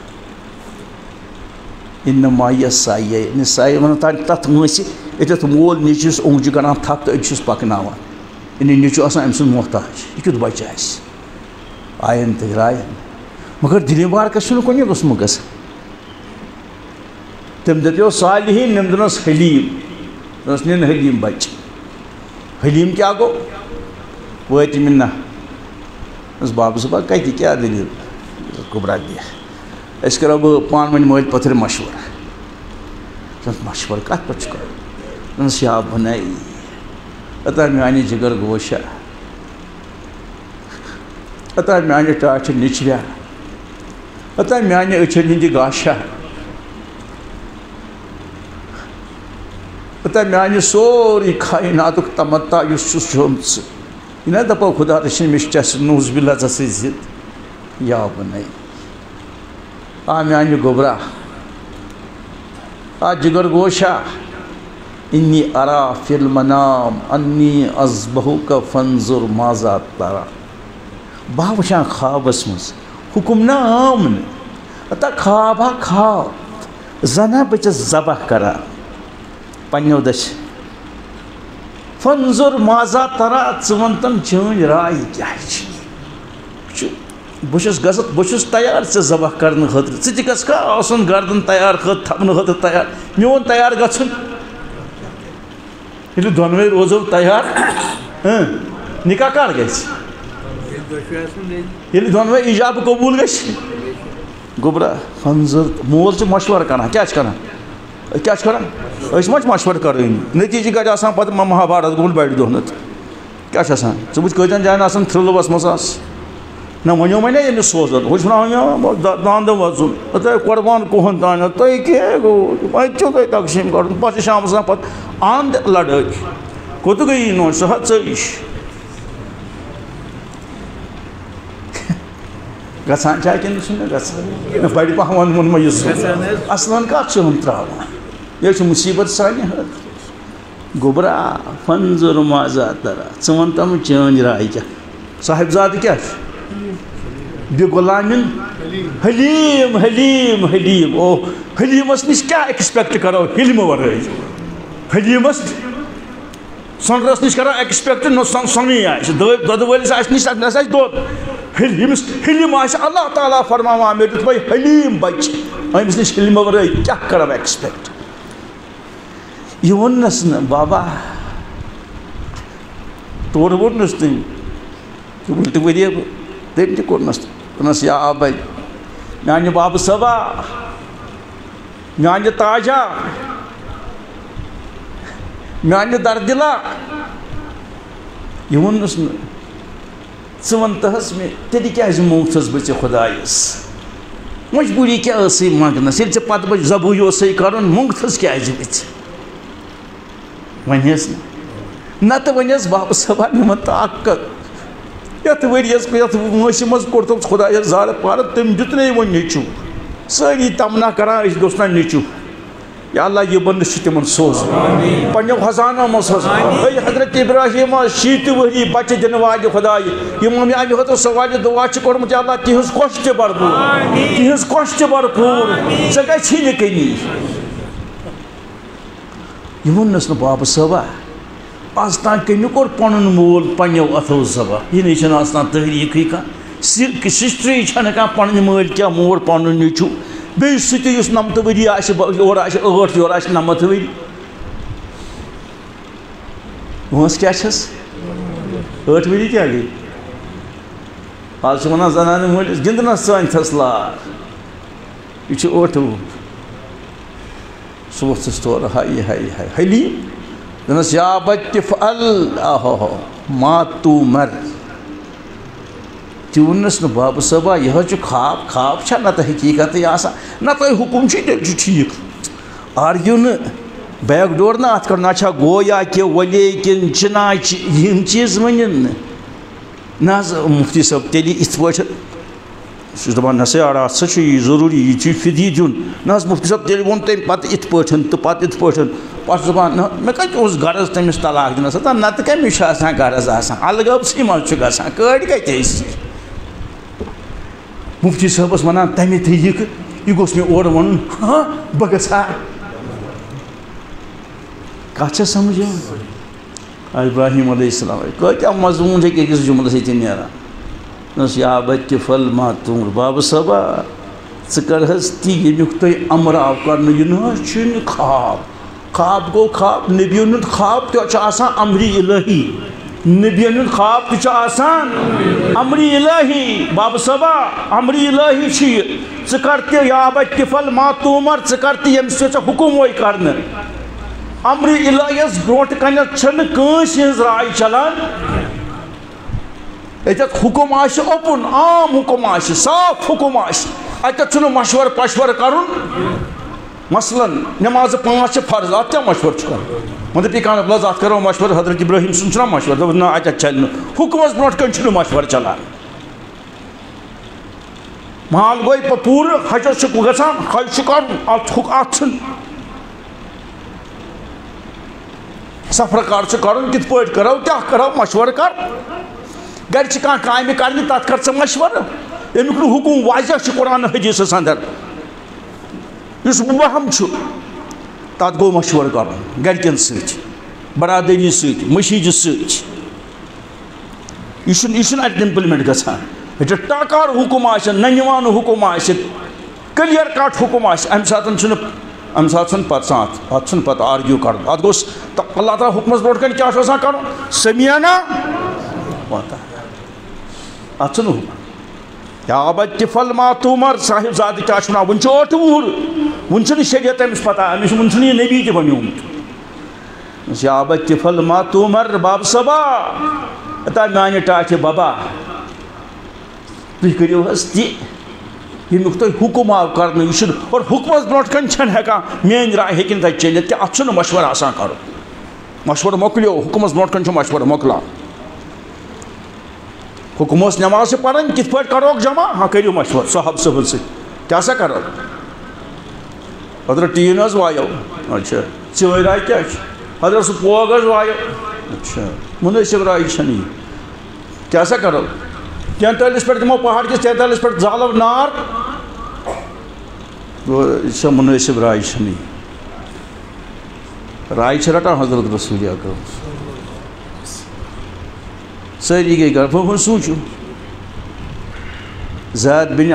اِنہٕ مایہِ سایہِ سایہِ وَنان تَتھ وٲنٛسہِ ییٚتٮ۪تھ مول نیٚچوِس اوٚنٛگجہِ کَران تھپھ تہٕ أتۍ چھُس پَکناوان یعنی نیٚچوٗ آسان أمۍ سُنٛد محتاج یہِ کیُتھ بَچہِ آسہِ آیَن تہٕ درٛایَن مگر دِلہِ بارکَس چھُنہٕ کُنہِ قٕسمُک گژھان تٔمۍ دَپیو صالحیٖن یِم دِنَس حلیٖم دوٚپنَس نِن حلیٖم بَچہِ حلیٖم کیٛاہ گوٚو وٲتۍ مےٚ نہ دوٚپنَس بابہٕ صٲبا کَتہِ کیٛاہ دٔلیٖل گوٚبرا دِ أسۍ کَرو بہٕ پانہٕ ؤنۍ مٲلۍ پٔتھٕر مشوَرٕ دوٚپنَس مشوَرٕ کَتھ پٮ۪ٹھ چھُ کَرُن دوٚپنَس یا بَنایی اَتا میٛانہِ جِگر گوشا اَتا میٛانہِ ٹاٹھہِ نِچویا اَتا میٛانہِ أچھَن ہِنٛدِ گاشا اَتا میٛانہِ سورُے کایناتُک تمتا یُس چھُس چھُم ژٕ یہِ نہ دَپو خۄدا رٔچھِنۍ مےٚ چھِ ژےٚ نوٗز بِلّہ ژےٚ سۭتۍ ضِد یا بَنایی آ میٛانہِ گوٚبرا آ جِگر گوشا اِنی ارا فی المنام انی اذبحُکَ فانظُر ماذا ترا بہٕ وٕچھان خوابَس منٛز حُکُم نہ آم نہٕ اَتا خواب ہا خواب زَن ہا بہٕ چھَس ذبح کران پنٛنیو دٔچھِ فانظُر ماذا ترا ژٕ وَن تَن چٲنۍ راے کیٛاہ چھِ بہٕ چھُس تیار ژےٚ ذبح کرنہٕ خٲطرٕ ژٕ تہِ گژھِ کھا آسُن گردن تیار تھاونہٕ خٲطرٕ تیار میون تیار گژھُن ییٚلہِ دۄنوَے روزو تیار نِکاح کر گژھِ ییٚلہِ دۄنوَے اِجابہٕ قبوٗل گژھِ گوٚبرا فانظُر مول چھُ مشوَرٕ کران کیٛاہ چھِ کران أسۍ ما چھِ مشوَرٕ کَرٲنی نٔتیٖجہِ گژھِ آسان پَتہٕ مہابھارت گوٚمُت بَڑِ دۄہ نَتہٕ کیٛاہ چھِ آسان ژٕ وٕچھ کۭتٮ۪ن جایَن آسان تھرٛلوَس منٛز آسہٕ نہ وَنیو وَنے ییٚمِس سوزَن ہُہ چھُ وَنان داندٕ وَژُن تۄہہِ قۄربان کُہُن تانٮ۪تھ تۄہہِ کیٛاہ گوٚو وۄنۍ چھُو تۄہہِ تقسیٖم کَرُن پَتہٕ چھِ شامَس آسان پَتہٕ اَنٛد لَڑٲے کوٚت گٔیی نوٚو سۄ ژٔج گژھان چھا کِنہٕ چھُنہٕ گژھان بَڑِ پَہم ووٚنمُت مےٚ یہِ اَصلَن کَتھ چھِ ہُم ترٛاوان یہِ چھُ مُصیٖبت سانہِ حٲطرٕ گوٚبرا فانظُر ماذا ترا ژٕ وَن تَم چٲنۍ راے کیٛاہ صاحبزادٕ کیٛاہ چھُ بہِ غلامِن حلیٖم حلیٖم حلیٖم او حلیٖمَس نِش کیٛاہ ایٚکٕسپیکٹ کَرو حِلمہٕ وَرٲے حلیٖمَس سۄنرَس نِش کَرو ایٚکٕسپیکٹ نہ سۄنٕے آسہِ دۄدٕ وٲلِس آسہِ نِش تَتھ آسہِ دۄد ییٚمِس حِلم آسہِ اللہ تعالیٰ فرماوان مےٚ دیُت وۄنۍ حلیٖم بَچہِ أمِس نِش حِلمہٕ وَرٲے کیٛاہ کَرو ایٚکٕسپیکٹ یہِ ووٚننَس نہٕ بابا تورٕ ووٚننَس تٔمۍ اُلٹہٕ ؤریہ تٔمۍ تہِ کوٚرنَس دوٚپنَس یا آبَے میٛانہِ بابہٕ صٲبا میٛانہِ تاجا میٛانہِ دردِلا یہِ ووٚننَس نہٕ ژٕ وَن تہٕ حظ مےٚ تیٚلہِ کیٛازِ موٗتھُس بہٕ ژےٚ خۄدایَس مجبوٗری کیٛاہ ٲسٕے منٛگنَس ییٚلہِ ژےٚ پَتہٕ بہٕ ذبوٗحی اوسُے کَرُن موٚنٛگتھَس کیٛازِ بہٕ ژےٚ وَنیٚس نہٕ نَتہٕ وَنیٚس بابہٕ صٲبا مےٚ وَن طاقت یَتھ ؤرِیَس یَتھ وٲنٛسہِ منٛز کوٚرتُم خۄدایَس زارٕ پارٕ تٔمۍ دیُتنَے وۄنۍ نیٚچوٗ سٲری تَمنا کَران أسۍ گوٚژھ نا نیٚچوٗ یا اللہ یہِ بنٛدٕ چھُ تِمَن سوزُن پنٛنیو خزانو منٛز حظ ہے حضرت ابراہیٖم حظ 60 ؤری بَچہِ دِنہٕ واجہِ خۄدایہِ یِمو میٛانہِ خٲطرٕ سوالہِ دُعا چھُ کوٚرمُت یا اللہ تِہٕنٛز کۄش تہِ بَرپوٗر تِہٕنٛز کۄش تہِ بَرپوٗر ژےٚ گژھی نہٕ کٔمی یہِ ووٚننَس نہٕ بابہٕ صٲبا آز تام کٔمۍ کوٚر پَنُن مول پنٛنیو اَتھو ذبح یہِ نَے چھِنہٕ آز تام تٲریٖخٕے کانٛہہ سِسٹرٛی چھَنہٕ کانٛہہ پَنٕنۍ مٲلۍ کیٛاہ مول پَنُن نیٚچوٗ بیٚیہِ سُہ تہِ یُس 90 ؤری آسہِ یورٕ آسہِ 8 یورٕ آسہِ 90 ؤری وٲنٛس کیٛاہ چھَس 8 ؤری کیٛاہ گٔے آز چھِ وَنان زنانہِ مٲلِس گِنٛدنَس ژٲنۍتھَس لار یہِ چھُ 8 وُہُر سُہ ووٚتھُس تورٕ ہایہِ ہایہِ ہایہِ حلیٖم دوٚپنَس یا بَچہِ فعل آہو ماتوٗمر تہِ ووٚننَس نہٕ بابہٕ صٲبا یہِ حظ چھُ خواب چھا نَتہٕ حقیٖقتٕے آسان نہ تۄہہِ حُکُم چھُ تیٚلہِ چھُ ٹھیٖک آرگیوٗ نہٕ بیک ڈور نہ اَتھ کٔڑ نہ چھا گویا کہِ وَلے کِنہٕ چِناچہِ یِم چیٖز ؤنِن نہٕ نہ حظ مُفتی صٲب تیٚلہِ یِتھ پٲٹھۍ دپان نسا سا یہ ضروری یہ فدی دن نا مفتی صاحب تیل وون تم پتہ ات پٲٹھۍ تو پتہ ات پٲٹھۍ پتہ دپان مےٚ کتہِ اوس غرض تٔمِس طلاق دِنس نتہٕ کٔمِس چھُ آسان غرض آسان الگٲبسٕے منٛز چھُ گژھان کٲڑۍ کتہِ ٲسۍ مفتی صٲبس ونان تمے طریٖقہٕ یہ گوٚژھ مےٚ اورٕ وَنُن ہاں بہٕ گژھٕ ہا کتھ چھےٚ سمجھ یِوان ابراہیم علیہ السلام کۭتیاہ مضموٗن چھِ أکِس جملس ییٚتہِ نیران نس یا بچہ پھل ما تور بابا صٲبا ژٕ کر حظ تی ییٚمیُک تۄہہِ امر آو کرنہٕ یہِ نہ حظ چھُنہٕ خواب خواب گوٚو خواب نبیَن ہُنٛد خواب تہِ چھُ آسان امری الہی نبیَن ہُنٛد خواب تہِ چھُ آسان امری الہی بابا صٲبا امری الہی چھُ یہِ ژٕ کر تہِ یا بچہ پھل ما تومر ژٕ کر تہِ ییٚمہِ سۭتۍ ژےٚ حُکُم وٲے کرنہٕ امری الہیَس برونٛٹھ کنٮ۪تھ چھنہٕ کٲنٛسہِ ہٕنٛز راے چلان اتھ حکم آسہِ اوپن عام حکم آسہِ صاف حکم آسہِ اتھ چھُنہٕ مشور پشور کرُن مثلاً نماز 5 چھِ فرض اتھ کیٛاہ مشور چھُ کرُن وۄنۍ دپی کانٛہہ بلحظ اتھ کرو مشور حضرت ابراہیم سُنٛد چھُنہ مشور دوٚپُس نہ اتھ چلہِ نہٕ حکمس برونٛٹھ کَنۍ چھُنہٕ مشور چلان مال گوٚو پوٗرٕ حجس چھُ گژھان حج چھُ کرُن اتھ چھُنہٕ سفر کر چھُ کرُن کِتھ پٲٹھۍ کرو کیٛاہ کرو مشور کر گھر چھِ کانٛہہ کامہِ کرنہِ تتھ کر ژٕ مشور امیُک نہٕ حکم واضح چھُ قرآن حدیثس اندر یُس مُبہم چھُ تتھ گوٚو مشور کرُن گرِکٮ۪ن سۭتۍ برادری سۭتۍ مشیٖجہِ سۭتۍ یہِ چھُنہٕ اتہِ اِمپلمنٹ گژھان ییٚتہِ ٹاکار حکم آسہِ ننِوانہٕ حکم آسہِ کلیر کٹ حکم آسہِ امہِ ساتہٕ چھُنہٕ پتہٕ اتھ چھُنہٕ پتہٕ آرگیوٗ کرُن اتھ گوٚژھ اللہ تعالیٰ حکمس برونٛٹھ کنۍ کیٛاہ چھُ آسان کرُن سمیعنا اتھ چھُنہٕ حکم یا بچہ پھل ما تومر صاحب زادٕ کیٛاہ چھُ ناو وُنہِ چھُ 8 وُہُر وُنہِ چھُنہٕ شریعت أمِس پتہ أمِس وُنہِ چھُنہٕ یہِ نبی تہِ بنیومُت یا بچہ پھل ما تومر بابا صٲبا اتا میانہِ ٹاٹھہِ بابا تُہۍ کٔرِو حظ تہِ ییٚمیُک تۄہہِ حکم آو کرنہٕ یہِ چھُنہٕ اور حکمس برونٛٹھ کنۍ چھنہٕ ہٮ۪کان میٲنۍ راے ہیٚکہِ نہٕ تتہِ چٔلِتھ کہِ اتھ چھُنہٕ مشور آسان کرُن مشور مۄکلیو حکمس برونٛٹھ کنۍ چھُ مشور مۄکلان حکم اوس نماز چھِ پرٕنۍ کِتھ پٲٹھۍ کروکھ جمع ہاں کٔرِو مشور صاحب صٲبن سۭتۍ کیٛاہ سا کرو حضرت ٹیٖن حظ وایو اچھا چٲنۍ راے کیٛاہ چھِ حضرت سُہ پوگ حظ وایو اچھا مُنٲسِب راے چھنہٕ یہِ کیٛاہ سا کرو 43 پٮ۪ٹھ دِمو پہاڑ کِس 43 پٮ۪ٹھ زالو نار یہِ چھا مُنٲسِب راے چھنہٕ یہِ راے چھِ رٹان حضرت رسول اکرم سٲری گٔے گھر وۄنۍ سوٗنٛچِو زید بن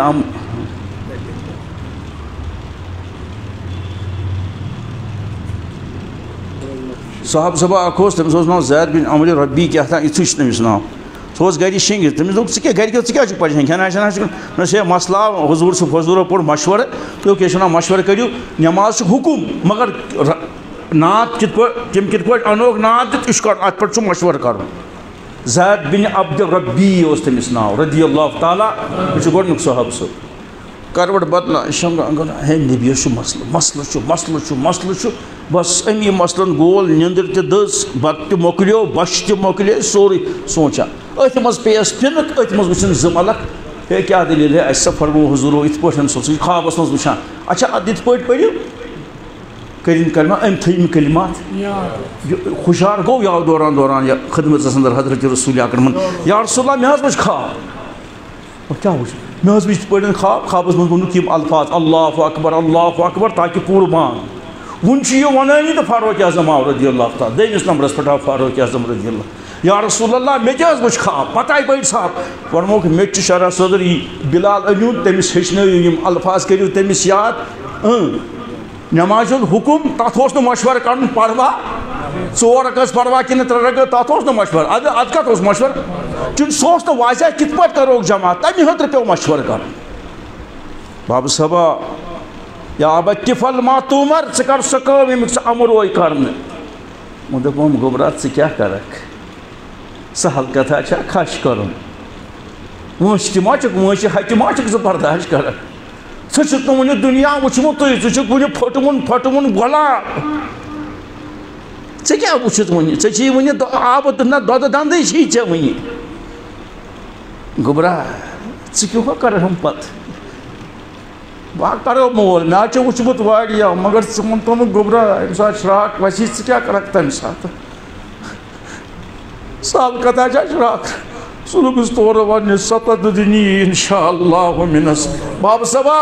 صاحب صبا اکھ اوس تٔمِس اوس ناو زید بن عمر ربی کیٛاہ تام یِتھُے چھُ تٔمِس ناو سُہ اوس گرِ شیٚنگِتھ تٔمِس دوٚپ ژٕ کیٛاہ گرِکیو ژٕ کیٛاہ چھُکھ پریشان کھٮ۪نہٕ شٮ۪نہٕ چھُکھ دوٚپُس ہے مسلہٕ آو حضوٗر صُبح حضوٗرو پوٚر مشورٕ دوٚپ کیٛاہ چھِ وَنان مشورٕ کٔرِو نٮ۪ماز چھُ حُکُم مگر ناد کِتھ پٲٹھۍ تِم کِتھ پٲٹھۍ اَنوکھ ناد تہِ چھُ کَرُن اَتھ پٮ۪ٹھ چھُ مشورٕ کَرُن زید بن عبد ربی اوس تٔمِس ناو رضی اللہ تعالیٰ یہِ چھُ گۄڈنیُک صحابہٕ سُہ کروٹ بدلا شمگا ہے نبی چھُ مسلہٕ چھُ بس امی مسلن گول نیندر تہِ دٔز بتہٕ تہِ مۄکلیو بش تہِ مۄکلے سورُے سونٛچان أتھۍ منٛز پیٚیَس فِنک أتھۍ منٛز وٕچھِن 2 ملک ہے کیٛاہ دٔلیٖل ہے اَسہِ سا فرمو حضوٗرو یِتھ پٲٹھۍ سُہ چھُ خوابَس منٛز وٕچھان اچھا اَدٕ یِتھ پٲٹھۍ پٔرِو کٔرِنۍ کلمہ أمۍ تھٲیِم کلمات ہُشار گوٚو یاو دوران یا خدمتس اندر حضرت رسول اکرمن یا رسول اللہ مےٚ حظ وٕچھ خواب کیٛاہ وٕچھ مےٚ حظ وٕچھ یِتھ پٲٹھۍ خوابَس منٛز ووٚنُکھ یِم الفاظ اللہ اکبر تاکہِ پوٗرٕ مان وُنہِ چھُ یہِ وَنٲنی تہٕ فاروق اعظم آو رضی اللہ تعالیٰ دوٚیمِس نمبرس پٮ۪ٹھ آو فاروق اعظم رضی اللہ یا رسول اللہ مےٚ تہِ حظ وٕچھ خواب پتہٕ آیہِ بٔڑۍ صاحب فرموکھ مےٚ تہِ چھُ شرح صدر یی بِلال أنِو تٔمِس ہیٚچھنٲیِو یِم الفاظ کٔرِو تٔمِس یاد نٮ۪مازِ ہُنٛد حُکُم تَتھ اوس نہٕ مشورٕ کَرُن پروا 4 رکعت پروا کِنہٕ 3 رکعت تَتھ اوس نہٕ مشورٕ اَدٕ کَتھ اوس مشورٕ کِنہٕ سُہ اوس نہٕ واضح کِتھ پٲٹھۍ کَروکھ جمع تَمہِ خٲطرٕ پیوٚو مشورٕ کَرُن بابا صٲبا یا بچہِ پھل ما تومر ژٕ کر سۄ کٲم ییٚمیُک ژٕ امر وٲے کرنہٕ وۄنۍ دوٚپُن گوٚبرا ژٕ کیٛاہ کَرکھ سہل کتھا چھا کھش کرُن وٲنٛسہِ تہِ ما چھُکھ وٲنٛسہِ ہتہِ ما چھُکھ ژٕ برداش کرکھ ژٕ چھُکھ نہٕ وُنہِ دُنیا وٕچھمُتٕے ژٕ چھُکھ وُنہِ پھٔٹوُن غۄلام ژےٚ کیٛاہ وٕچھُتھ وُنہِ ژےٚ چھِی وُنہِ آبہٕ نہ دۄدٕ دنٛدٕے چھِی ژےٚ وُنہِ گوٚبرا ژٕ کر ہم پت بہ کرو مول مے وچمت واریاہ مگر ژٕ وَن تو نہٕ گوٚبرا ییٚمہِ ساتہٕ شراک وسی ژٕ کیٛاہ کَرکھ تَمہِ ساتہٕ سال کتھا چھا شراک سُہ لوٚگُس تورٕ وَننہِ ستدنی اِنشاء اللہ مِنس بابہٕ صٲبا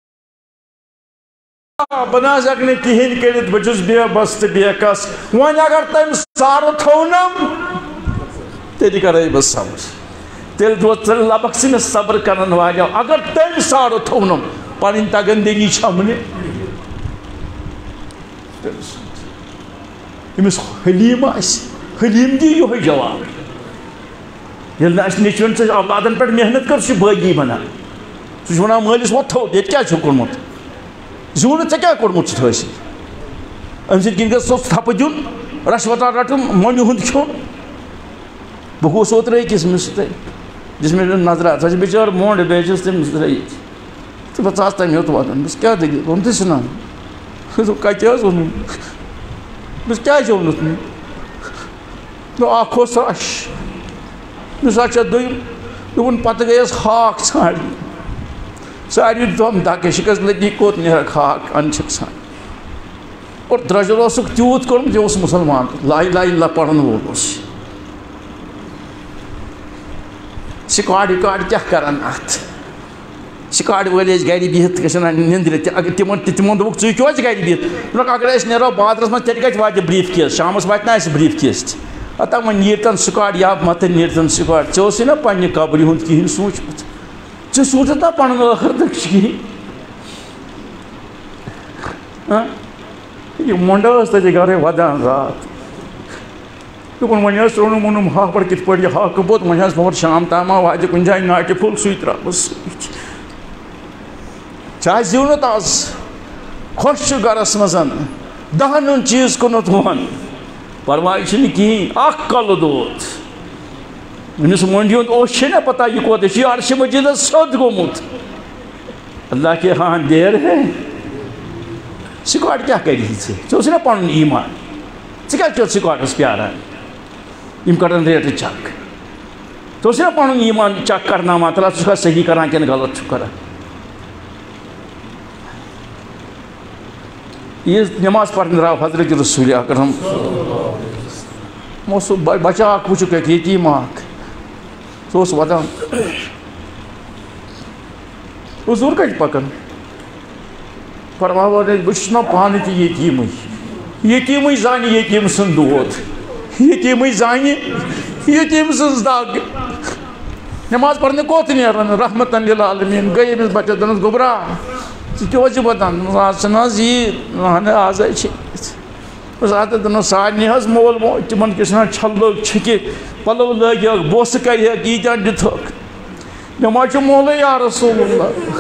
بہٕ نہ حظ ہٮ۪کہٕ نہٕ کِہیٖنۍ کٔرِتھ بہٕ چھُس بے بس تہٕ بے کس وۄنۍ اگر تٔمۍ سارٕ تھوونم تیٚلہِ کرے بہٕ صبر تیٚلہِ دۄہ ژٕ لبکھ ژٕ مےٚ صبر کرن والیو اگر تٔمۍ سارٕ تھوونم پنٕنۍ تگندگی چھمنہِ أمِس حلیٖم آسہِ حلیٖم دی یِہوٚے جواب ییٚلہِ نہٕ اَسہِ نیٚچوٮ۪ن ژٕ اولادن پٮ۪ٹھ محنت کٔر سُہ چھُ بٲغی بنان سُہ چھُ وَنان مٲلِس وۄنۍ تھوٚد ییٚتہِ کیٛاہ چھُکھ کوٚرمُت زیوٗنہٕ ژےٚ کیٛاہ کوٚرمُت چھُتھ حٲصِل اَمہِ سۭتۍ کِنۍ گژھِ تھپہٕ دیُن رشوتا رٹُن مۄنہِ ہُنٛد کھیوٚن بہٕ گوٚوُس اوترٕ أکِس أمِس سۭتۍ دِژ مےٚ نظرا سۄ چھِ بِچٲر مۄنٛڈ بیٚیہِ چھَس تٔمِس ترٛٲیِتھ تہٕ بہٕ ژاس تَمہِ یوٚت واتان دوٚپُس کیٛاہ دٔلیٖل ووٚن تہٕ سِنان دوٚپ کَتہِ حظ ووٚنُم دوٚپُس کیٛازِ ووٚنُتھ مےٚ دوٚپ اکھ اوس رش دوٚپُس اچھا دوٚیِم دوٚپُن پتہٕ گٔیَس ہاکھ ژھانٛڈنہِ ساروی دوٚپم دَکہٕ شِکس لٔگی کوٚت نیرَکھ ہاکھ اَن چھِکھ ژھانٛڈ اور درٛۄجر اوسُکھ تیوٗت کوٚرمُت یہِ اوس مُسلمان لا اِلہَ اِلَّا پَرن وول اوس سِکاڈ وِکاڈ کیٛاہ کَران اَتھ سِکاڈ وٲلۍ ٲسۍ گرِ بِہِتھ گژھان نِندرِ تہِ اگر تِمن دوٚپُکھ ژٕ کیٛازِ گرِ بِہِتھ دوٚپُکھ اگر أسۍ نیرو بازرس منٛز تیٚلہِ کَتہِ واتہِ بریٖف کیس شامَس واتہِ نا اَسہِ بریٖف کیس تہِ اَتا وۄنۍ نیٖرتن سِکاڈ یا متہٕ نیٖرتن سِکاڈ ژےٚ اوسُے نا پننہِ قبرِ ہُنٛد کِہیٖنۍ سوٗنٛچمُت ژےٚ سوٗنٛچُتھ نا پنُن ٲخر تہٕ کِہیٖنۍ یہِ مۄنٛڈ ٲس تَتہِ گرے ودان راتھ دوٚپُن وۄنۍ حظ ترٛوونُم ووٚنُم ہاپڑ کِتھ پٲٹھۍ یہِ ہاکہٕ بوٚد وۄنۍ حظ مگر شام تام ما واتہِ کُنہِ جایہِ ناٹہِ پھوٚل سُے ترٛاوَس سۭتۍ چھا زیوٗنُت آز خۄش چھُ گرس منٛز دہن ہُنٛد چیٖز کُنُتھ وۄن پرواے چھُنہٕ کِہیٖنۍ اکھ کلہٕ دود أمِس مۄنٛڈِ ہُنٛد اوس چھے نا پتہ یہِ کوٚت یہِ چھُ عرشِ مجیٖدس سیوٚد گوٚمُت اللہ کے ہاں دیر ہے سِکاڈ کیٛاہ کَرِہی ژےٚ اوسُے نا پنُن ایٖمان ژٕ کیٛازِ چھُکھ سِکاڈس پیاران یِم کڑن ریٹہٕ چک ژٕ اوسُے نا پنُن ایٖمان چک کرناوان تَلہ ژٕ چھُکھا صحیح کران کِنہٕ غلط چھُکھ کران عیٖز نٮ۪ماز پرنہِ درٛاو حضرت رسوٗلِ اکرم سُہ بچہ اکھ وٕچھُکھ یتیٖم اکھ سُہ اوس ودان حضوٗر کتہِ پکان فرماوان ٲسۍ بہٕ چھُس نا پانہٕ تہِ یتیٖمٕے یتیٖمٕے زانہِ یتیٖم سُنٛد دود یتیٖمٕے زانہِ یتیٖم سٕنٛز دگ نٮ۪ماز پرنہِ کوٚت نیران رحمتن لِلعالمیٖن گٔے أمِس بچس دوٚپنس گوٚبرا ژٕ کیٛاہ اوس ودان آز چھَنہٕ حظ عیٖد اہن آزے چھِ اَدٕ دوٚپنس سارنٕے حظ مول موج تِمن کیٛاہ چھِ وَنان چھلہٕ چھِکہِ پلو لٲگِہکھ بوسہٕ کرِہکھ عیٖدیان دِتھکھ مےٚ ما چھُ مولٕے یا رسوٗل اللہ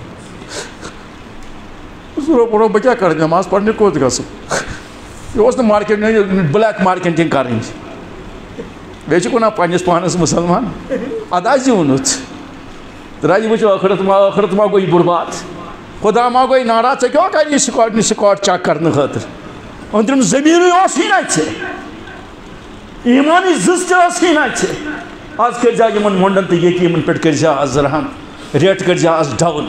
روٚپُن بہٕ کیٛاہ کرٕ نٮ۪ماز پرنہِ کوٚت گژھٕ یہِ اوس نہٕ مارکیٹ بلیک مارکیٹِنٛگ کَرٕنۍ بیٚیہِ چھُکھ وَنان پننِس پانس مُسلمان ادا زیوٗنُتھ درٛایہِ وٕچھ ٲخرت ما گوٚو یہِ بُرباد خۄدا ما گوٚو ناراض ژےٚ کیٛاہ کَرِ یہِ سِکاڈ چک کرنہٕ خٲطرٕ أنٛدرِم زٔمیٖنٕے اوسُے نا ژےٚ ایٖمانٕچ زٕژ تہِ ٲسٕے نا ژےٚ آز کٔرۍزِ یِمن مۄنٛڈن تہٕ یتیٖمن پٮ۪ٹھ کٔرۍزِ آز رحم ریٹ کٔرۍزِ آز ڈاوُن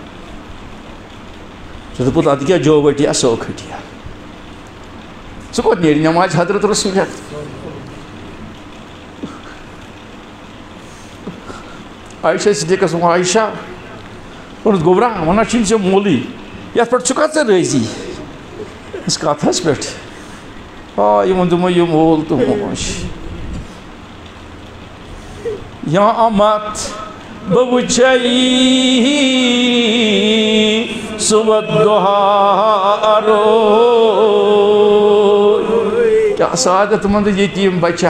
ژےٚ دوٚپُتھ اَدٕ کیٛاہ جو ؤٹیا سو کھٔٹیا ژٕ کوٚت نیرِ نٮ۪مازِ حضرت رسوٗل عایشہ صدیٖقس ووٚن عایشہ ووٚنُس گوٚبرا وَنان چھُے ژےٚ مولٕے یتھ پٮ۪ٹھ چھُکھا ژٕ رٲضی أمِس کتھس پٮ۪ٹھ آ یِمن دوٚپمَے یہِ مول تہٕ موج یا امت بہٕ وٕچھے صُبح دُہا روز کیٛاہ سعادت منٛد یتیٖم بچہ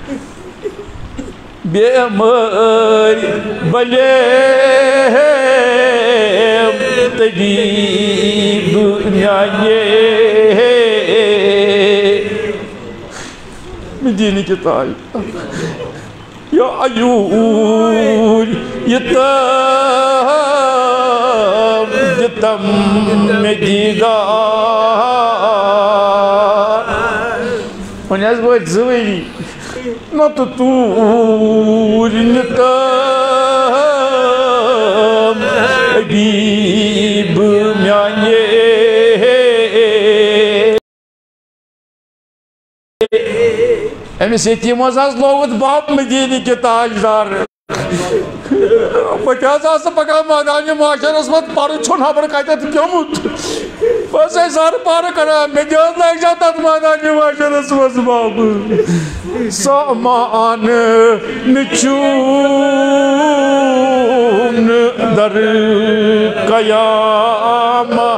بیمٲرۍ بلے طبیٖب میانے مدیٖنہٕ کہِ تاج یا عیوٗر یہِ تام دِتم مےٚ دیٖدار وۄنۍ حظ وٲتۍ 2 ؤری نَتہٕ توٗرۍ نہٕ تام حبیب میانے امس یتیم لوگت باپ مدینہ کے تاجدار بہت پکان میدان معاشرس مت پر خبر کتھ پیومت بس سر پار کران مے لگ جا تک میدان معاشرس مز باب سامان نچون در قیامہ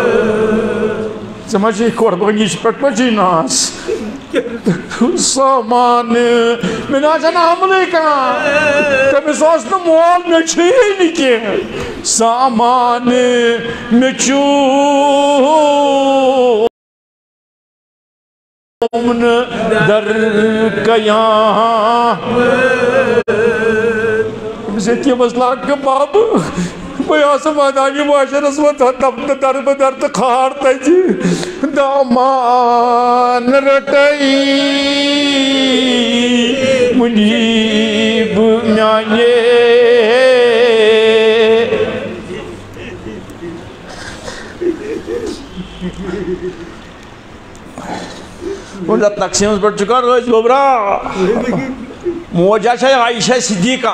سمجھی قربانی پہ ناس سامان میں نا حملے کان تمس مول میں چھین کی سامان میں چون در قیامت یہ مسئلہ کہ باب بہ میدان معاشرس مت در بدر تو کھار تجی دامان رٹئی منیب میانے تقسیم پر چکا روز گوبرا موجہ ہے عائشہ صدیقہ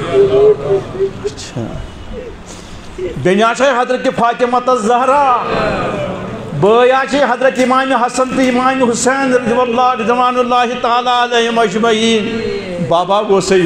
بینیا ہے حضرت فاطمہ الزہرا بیا ہے حضرت امام حسن تو امام حسین رضوان اللہ تعالی علیہم اجمعین بابا گوسے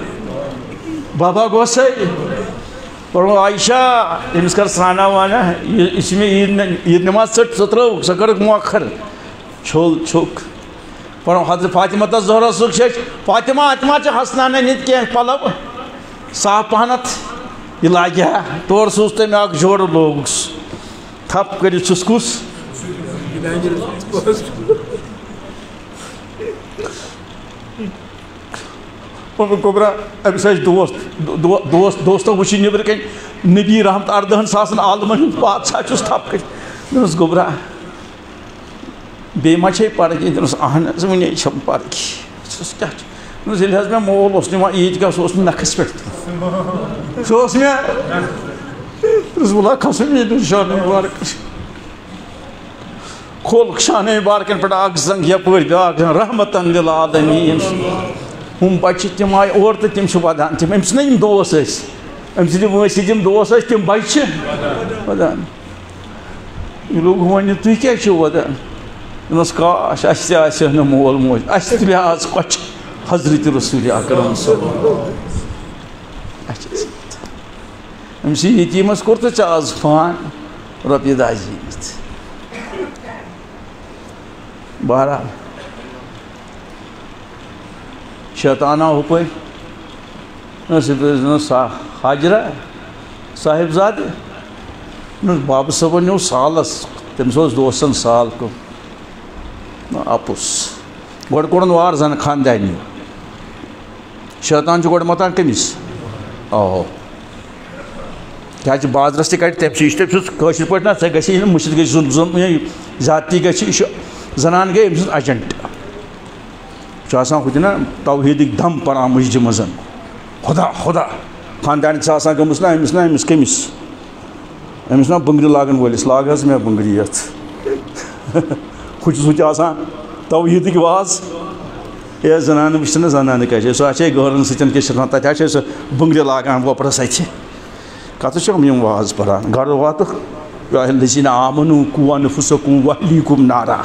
اور عائشہ امس کر سرانا وانا اس میں عید نماز سترو سکر مؤخر چھول چھوک پر حضرت فاطمہ الزہرا سکھ فاطمہ اتما چھ حسنانہ نت کی پلو صاف پہنت یہ لاگیا تور سوزتے میں آگ جوڑ لوگ تھپ کری چھس کس کبرا امس دوستو وچی نبر کن نبی رحمت 14,000 عالمن بادشاہ چھس تھپ کر دس گوبرا بے ما چھے پڑھ کی دس اہن ونی چھم پڑھ کی کیا ییٚلہِ حظ مےٚ مول اوس نِوان عیٖد گاہ سُہ اوس مےٚ نَکھَس پٮ۪ٹھ سُہ اوس مےٚ رسول کھسُن عیٖد شانہِ مُبارک کھولُکھ شانہِ مُبارکَن پٮ۪ٹھ اَکھ زنٛگ یَپٲرۍ بیٛاکھ زنٛگ رحمتن لِلعالمیٖن ہُم بَچہِ تِم آے اور تہٕ تِم چھِ وَدان تِم أمِس چھِنہ یِم دوس ٲسۍ أمۍ سٕنٛدِ وٲنٛسہِ یِم دوس ٲسۍ تِم بَچہِ چھِ وَدان یہِ لوٚگ وَنہِ تُہۍ کیٛازِ چھِو وَدان دوٚپنَس کاش اَسہِ تہِ آسہِ ہا نہٕ مول موج اَسہِ تہِ تُلہِ ہا آز کۄچھِ حضرت رسول اکرم صلی اللہ علیہ وسلم أمِس یتیٖمَس کوٚر تہٕ ژےٚ آز فان رۄپیہِ 10 زیٖنِتھ بہرحال شیطان آو ہُپٲرۍ حاجرہ صاحب زادٕ بابہٕ صٲبن نیوٗ سالس تٔمِس اوس دوستن سال کوٚر اَپُز گۄڈٕ کوٚڑُن وار زن خاندانی شیطان چھُ گۄڈٕ متان کٔمِس کیٛازِ بازرس تہِ کَڑِ تٔمۍ سٕے چھُس کٲشِر پٲٹھۍ نا ژےٚ گژھی نہٕ مٔشِد گژھِ زیادتی گژھِ یہِ چھُ زنان گٔے أمۍ سٕنٛز اَجنٹ چھُ آسان ہُتہِ نا توحیٖدٕکۍ دم پران مسجدِ منٛز خۄدا خۄدا خاندانہِ چھِ آسان گٔمٕژ نا أمِس کٔمِس أمِس نا بٕنٛگرِ لاگن وٲلِس لاگ حظ مےٚ بٕنٛگرِ یَتھ ہُہ چھُس ہُتہِ آسان توحیٖدٕکۍ واز اے زنانہٕ وٕچھتہٕ نہٕ زنانہٕ کیٛاہ چھِ آسے گٲرَن سۭتۍ کیٛاہ چھِ آسان تَتہِ حظ چھِ سُہ بٕنٛگرِ لاگان وۄپرَس اَتھِ کَتھ چھِ یِم واز پَران گَرٕ واتُکھ یا الذیٖنَ آمَنوٗ قُوٗ أَنفُسَکُم وَأَہْلِیکُم نارا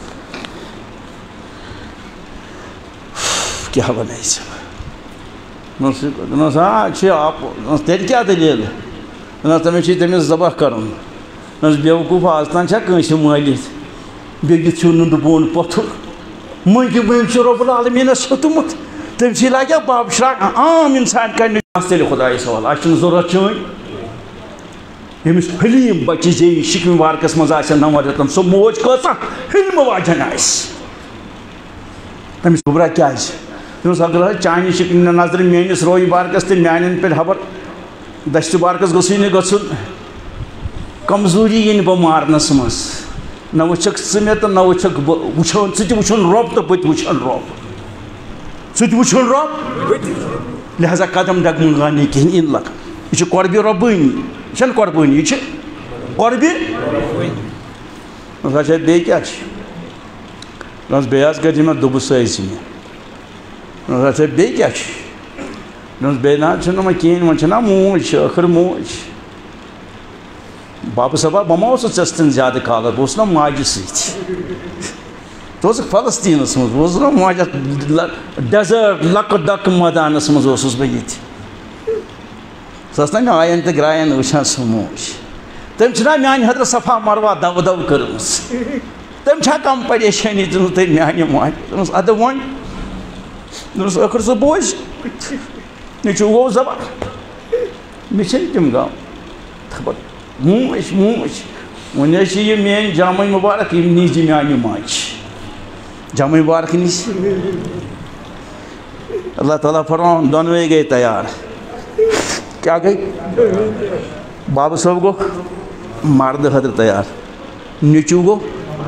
کیٛاہ وَنَے ژےٚ دوٚپنَس چھِ تیٚلہِ کیٛاہ دٔلیٖل دوٚپنَس تٔمِس چھِ تٔمِس ذبح کَرُن دوٚپنَس بیوقوٗف آز تام چھا کٲنٛسہِ مٲلِتھ بیٚیہِ چھُ نُنٛدٕ بوٚن پوٚتھُر مٔنٛگہِ مٔنٛگۍ چھُ رۄب العالمیٖنَس ہیوٚتمُت تٔمۍ سٕے لَگیٛا باب شراک عام اِنسان کَرِ نہٕ تیٚلہِ خۄدایَس حوالہٕ اَسہِ چھُنہٕ ضوٚرَتھ چٲنۍ ییٚمِس حلیٖم بَچہِ زیٚیہِ شِکمہِ وارکَس منٛز آسن 9 رٮ۪تَن سۄ موج کۭژاہ حِلمہٕ واجٮ۪ن آسہِ تٔمِس گوٚبرا کیٛازِ دوٚپمَس اگر حظ چانہِ شِکنہِ نظرِ میٛٲنِس روی بارکَس تہٕ میٛانٮ۪ن پٮ۪ٹھ خبر دَشتہِ بارکَس گوٚژھُے نہٕ گژھُن کمزوٗری یِنہِ بہٕ مارنَس منٛز نہ وٕچھکھ ژٕ مےٚ تہٕ نہ وٕچھکھ بہٕ وٕچھُن ژٕ تہِ وٕچھُن رۄب تہٕ بہٕ تہِ وٕچھن رۄب ژٕ تہِ وٕچھُن رۄب لہذا قدم ڈگمگانے کِہیٖنۍ اِن لگ یہ قربِ ربانی یہ قربانی یہ قربِ اچھا بیٚیہِ کیٛاہ چھِ بیٚیہِ حظ کٔرۍ مےٚ دوٚپُس سٲرسٕے مےٚ اچھا بیٚیہِ کیٛاہ چھِ بیٚیہِ نہ حظ چھُنہٕ وۄنۍ کِہیٖنۍ وۄنۍ چھِنا موج چھِ ٲخٕر موج بابہٕ صٲبا بہٕ ما اوسُس ژےٚ سۭتۍ زیادٕ کالس بہٕ اوسُس نا ماجہِ سۭتۍ ژٕ اوسُکھ فلسطیٖنَس منٛز بہٕ اوسُس نا ماجہِ ڈٮ۪زٲٹ لۄکٕٹ دۄکہٕ مٲدانَس منٛز اوسُس بہٕ ییٚتہِ سۄ ٲس نا نایَن تہٕ گرٛایَن وٕچھان سۄ موج تٔمۍ چھِنا میٛانہِ خٲطرٕ صفا مروہ دَو دَو کٔرمٕژ تٔمۍ چھا کَم پریشٲنی دِژمٕژ تٔمۍ میٛانہِ ماجہِ دوٚپمَس اَدٕ وۄنۍ دوٚپمَس ٲخٕر ژٕ بوز نیٚچوٗ گوٚو ذبح مےٚ چھِنہٕ تِم غم خبر موج موج وۄنۍ حظ چھِ یہِ میٛٲنۍ جامع مُبارک یِم نیٖزِ میٛانہِ ماجہِ جامع مُبارک نیٖزِ اللہ تعالیٰ فرماوُن دۄنوَے گٔے تیار کیٛاہ گٔے بابہٕ صٲب گوٚو مردٕ خٲطرٕ تیار نیٚچوٗ گوٚو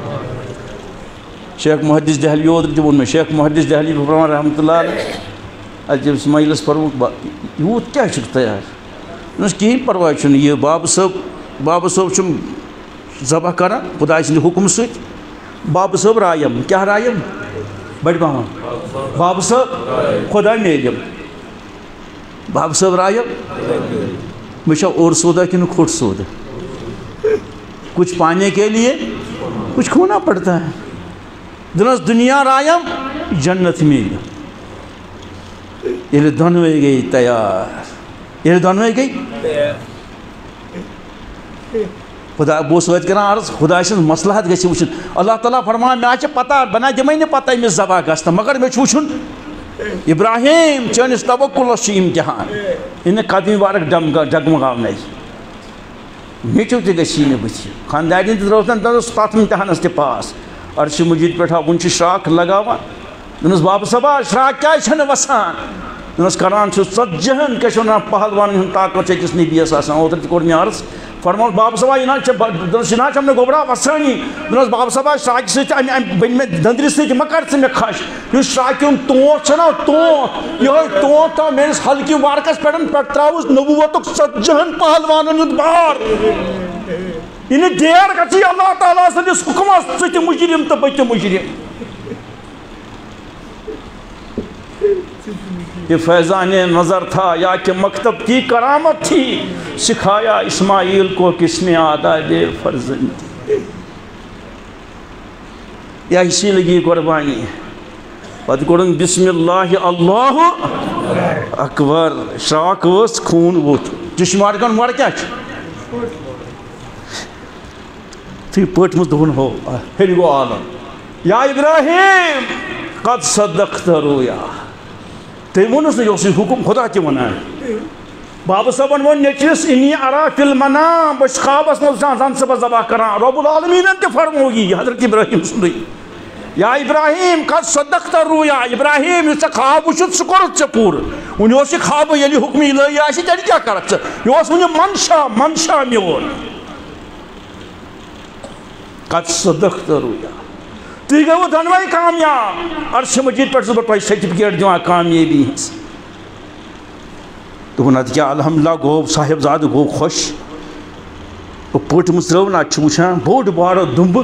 شیخ محدث دہلی اوترٕ تہِ ووٚن مےٚ شیخ محدث دہلی فرمان رحمتہ اللہ علیہ اَتہِ اِسماعیلَس پوٚرمُت یوٗت کیٛاہ چھُکھ تیار دوٚپمَس کِہیٖنۍ پرواے چھُنہٕ یہِ بابہٕ صٲب چھُم ذبح کران خۄداے سٕنٛدِ حُکمہٕ سۭتۍ بابہٕ صٲب رایم کیٛاہ رایم بٔڑِ بَہن بابہٕ صٲب خۄدا میلِم بابہٕ صٲب رایم مےٚ چھا اور سودا کِنہٕ کھوٚٹ سودا کچھ پانے کے لیے کچھ کھونا پڑتا ہے دوٚپنَس دُنیا رایم جنت میلِم ییٚلہِ دۄنوَے گٔے تیار ییٚلہِ دۄنوَے گٔے خۄدا بہٕ اوسُس وٲتۍ کران عرض خۄداے سٕنٛز مصلحت گژھِ وٕچھُن اللہ تعالیٰ فرمان مےٚ حظ چھِ پتہ بہٕ نہ دِمَے نہٕ پتہ أمِس ذبح گژھنہٕ مگر مےٚ چھُ وٕچھُن ابراہیٖم چٲنِس توکُلَس چھُ اِمتِحان یہِ نہٕ قدمہِ مُبارک ڈگمگاونَے نیٚچوٗ تہِ گژھی نہٕ بٕتھِ خانٛدارنہِ تہِ ترٛٲوٕس تَتھ اِمتِحانَس تہِ پاس عرشہِ مجیٖد پٮ۪ٹھ آو وٕنہِ چھُ شراکھ لگاوان دوٚپنَس بابہٕ صٲبا شراکھ کیٛازِ چھَنہٕ وَسان دوٚپنَس کران چھُ ژَتجِہَن کیٛاہ چھِ وَنان پہلوانَن ہُنٛد طاقت چھُ أکِس نبیَس آسان اوترٕ تہِ کوٚر مےٚ عرض فرمووُس بابہٕ صٲبا یہِ نہ حظ چھِ دوٚپنَس یہِ نہ حظ چھَم نہٕ گوٚبرا وَسٲنی دوٚپنَس بابہٕ صٲبا شراکہِ سۭتۍ اَمہِ بٔنۍ مےٚ دٔنٛدرِ سۭتۍ مہ کَر ژٕ مےٚ کھَش یُس شراکہِ ہُنٛد تونٛت چھُنہ تونٛت یِہوٚے تونٛت تھاو میٛٲنِس حلقہِ مُبارکَس پٮ۪ٹھ ترٛاوُس نبوتُک 40 پہلوانَن ہُنٛد بار یہِ نہٕ ڈیر گژھی اللہ تعالیٰ سٕنٛدِس حُکمَس ژٕ تہِ مُجرِم تہٕ بہٕ تہِ مُجرِم یہ فیضان نظر تھا یا کہ مکتب کی کرامت تھی سکھایا اسماعیل کو کس نے آداب فرزندی یا اسی لگی قربانی پتہ کوٚرُن بسم اللہ اللہ اکبر شراکھ ؤژھ خوٗن ووٚتھ چشمارکن مر کیٛاہ چھُ تُہۍ پٔٹمٕژ دوٚپُن ہو ہیٚرِ گوٚو عالم یا ابراہیم قد صدقت رؤیا تٔمۍ ووٚنُس نہٕ یہِ اوس حُکُم خۄدا تہِ وَنان بابہٕ صٲبن ووٚن نیٚچوِس اِنی ارا فی المنام بہٕ چھُس خوابس منٛز وٕچھان زن ژٕ بہٕ ذبح کران رۄب العالمیٖنن تہِ فرمو یی حضرت ابراہیم سُنٛدُے یا ابراہیم قد صدقت رؤیا ابراہیم یُس ژےٚ خواب وٕچھُتھ سُہ کوٚرُتھ ژےٚ پوٗرٕ وٕنہِ اوس یہِ خوابہٕ ییٚلہِ حُکمہِ الہی آسہِ تیٚلہِ کیٛاہ کَرکھ ژٕ یہِ اوس وٕنہِ منشا میون قد صدقت رؤیا تُہۍ گٔیوٕ دۄنوَے کامیاب عرشہِ مجیٖد پٮ۪ٹھ چھُس بہٕ تۄہہِ سرٹِفکیٹ دِوان کامیٲبی ہِنٛز دوٚپُن اَدٕ کیٛاہ الحمدُاللہ گوٚو صاحب زادٕ گوٚو خۄش پٔٹمٕژ ترٛٲو نہ اَتہِ چھُ وٕچھان بوٚڑ بارٕ دُمبہٕ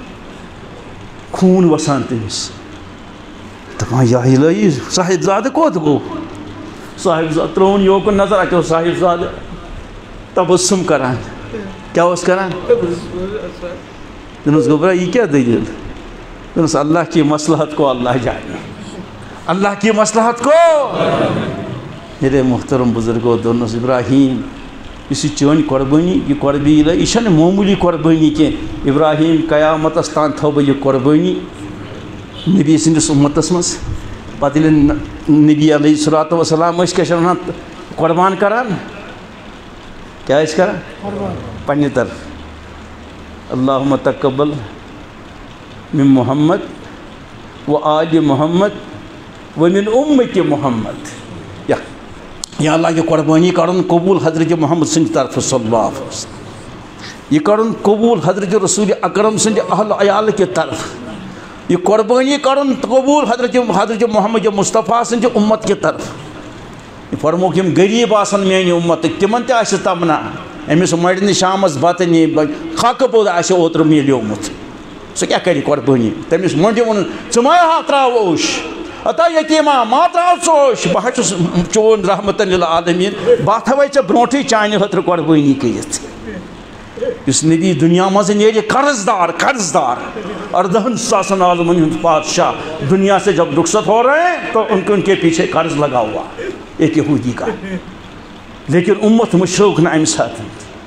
خوٗن وَسان تٔمِس دَپان یا الہی صاحب زادٕ کوٚت گوٚو صاحب زادٕ ترٛووُن یوکُن نظر اَتہِ اوس صاحب زادٕ تبسُم کران کیٛاہ اوس کران دوٚپنَس گوٚبرا یہِ کیٛاہ دٔلیٖل دوٚپنَس اللہ کی مصلحت کو اللہ جانے اللہ کی مصلحت کو میرے محترم بزرگو دوٚپنَس ابراہیم یُس یہِ چٲنۍ قۄربٲنی یہِ قۄربی الہی یہِ چھَنہٕ معموٗلی قۄربٲنی کینٛہہ ابراہیم قیامتس تام تھاو بہٕ یہِ قۄربٲنی نبی سٕنٛدِس اُمتس منٛز پتہٕ ییٚلہِ نبی علیہ الصلوٰتُ وسلام ٲسۍ کیٛاہ چھِ وَنان قۄربان کران کیٛاہ ٲسۍ کران پنٛنہِ طرفہٕ اللہُمہ تقبل من محمد و آل محمد و من اُمتِ محمد یا اللہ یہ قۄربٲنی کَرُن قبوٗل حضرت محمد سٕنٛدِ طرفہٕ صلی اللہ علیہ وسلم یہ کَرُن قبوٗل حضرت رسول اکرم سٕنٛدِ اہل عیال کہِ طرفہٕ یہ قۄربٲنی کَرُن قبوٗل حضرت محمد مصطفیٰ سٕنٛدِ اُمت کہِ طرفہٕ فرموک یم غریب آسن میانہ امتک تمن تہ آسہ تمنا امس مڑنہ شامس بتہ نی خاکہ پوٚد آسہ اوترٕ میلیومُت سُہ کیٛاہ کَرِ قۄربٲنی تٔمِس مۄنٛڈِ ووٚنُن ژٕ ما ہا ترٛاو اوٚش اتا یتیما ما ترٛاو ژٕ اوٚش بہٕ حظ چھُس چون رحمتن للعالمیٖن بہٕ تھاوَے ژےٚ برونٛٹھٕے چانہِ خٲطرٕ قۄربٲنی کٔرِتھ یُس نبی دُنیا منٛز نیرِ قرض دار 18,000 عالمن ہُنٛد بادشاہ دنیا سے جب رخصت ہو رہے ہیں تو ان کے پیچھے قرض لگا ہوا ایک یہودی کا لیکن امت مشروق نہ امہِ ساتہٕ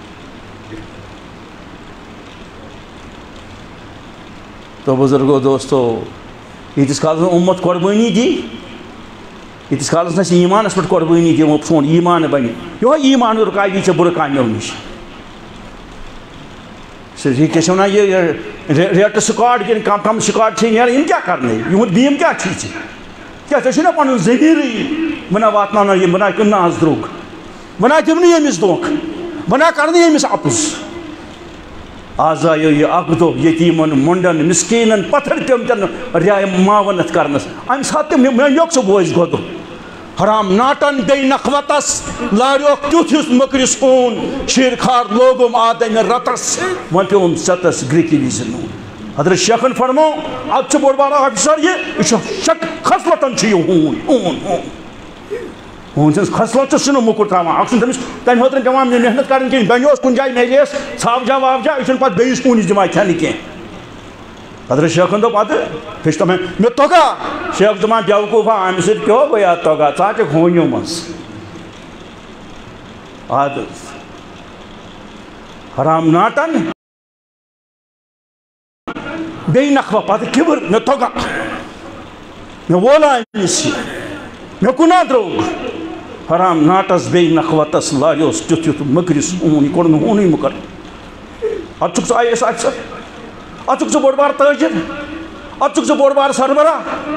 تو بزرگو دوستو ییٖتِس کالس نہٕ امت قۄربٲنی دی ییٖتِس کالس نہٕ أسۍ ایٖمانس پٮ۪ٹھ قۄربٲنی دِمو سون ایٖمان بنہِ یِہوے ایٖمان رُکاوِ ژےٚ بُرٕ کامیو نِش کیٛاہ چھِ وَنان یہِ ریٹہٕ سٕکاڈ کِنہٕ کم سٕکاڈ چھِ نیران یِم کیٛاہ کرنٕے یِہُنٛد بیٖم کیٛاہ چھُے ژےٚ کیٛاہ ژےٚ چھُنا پنُن ضمیٖرٕے بہٕ نا واتناونہٕ یِم بہٕ نا کٕنہٕ آز درٛوٚگ بہٕ نا دِمہٕ نہٕ ییٚمِس دھوکہٕ بہٕ نا کرٕ نہٕ ییٚمِس اَپُز آز آیو یہِ اکھ دۄہ یتیٖمن مۄنٛڈن مِسکیٖنن پتھر پیٚمتٮ۪ن رعاے معاونت کرنس امہِ ساتہٕ تہِ مےٚ لیوٚکھ سُہ بوزِ گۄدُر حرام ناٹن بیٚیہِ نخوتس لاریوکھ تیُتھ یُس مٔکرِس ہوٗن شیٖر کھار لوگُم آدمہِ رتس وۄنۍ پیوٚوُم ژٮ۪تس گرٛیکہِ وِزِ نوٗن حضرت شیخن فرمو اتھ چھُ بوٚڑ بارٕ آفِسر یہِ چھُ شک خصلتن چھُ یہِ ہوٗن ہوٗن سٕنٛز خصلت چھُنہٕ موٚکُر تھاوان اکھ چھُنہٕ تٔمِس تمہِ خٲطرٕ پیٚوان محنت کرٕنۍ کِہیٖنۍ بنہِ اوس کُنہِ جایہِ میلے اَسہِ ژھاوجا واوجا یہِ چھُنہٕ پتہٕ بیٚیِس ہوٗنِس دِوان کھٮ۪نہٕ کینٛہہ حضرت شیخن دوٚپ ادٕ ہیٚچھ تمے مےٚ توٚگا شیخ دپان بیوقوٗفا امہِ سۭتۍ کیٛاہ ہو گٔیا توٚگا ژٕ ہا ہوٗنیو منٛز ادٕ حرام ناٹن بیٚیہِ نخوا پتہٕ کِبُر مےٚ توٚگا مےٚ وولا أمِس یہِ مےٚ کُنا درٛوٚگ حرام ناٹس بیٚیہِ نخوتس لاریوس تیُتھ یُتھ مٔکرِس ہوٗن یہِ کوٚر نہٕ ہوٗنٕے مُقرر اتھ چھُکھ ژٕ آی اے ایس آفِسر اتھ چھُکھ ژٕ بوٚڑ بارٕ تٲجِر اتھ چھُکھ ژٕ بوٚڑ بارٕ سربراہ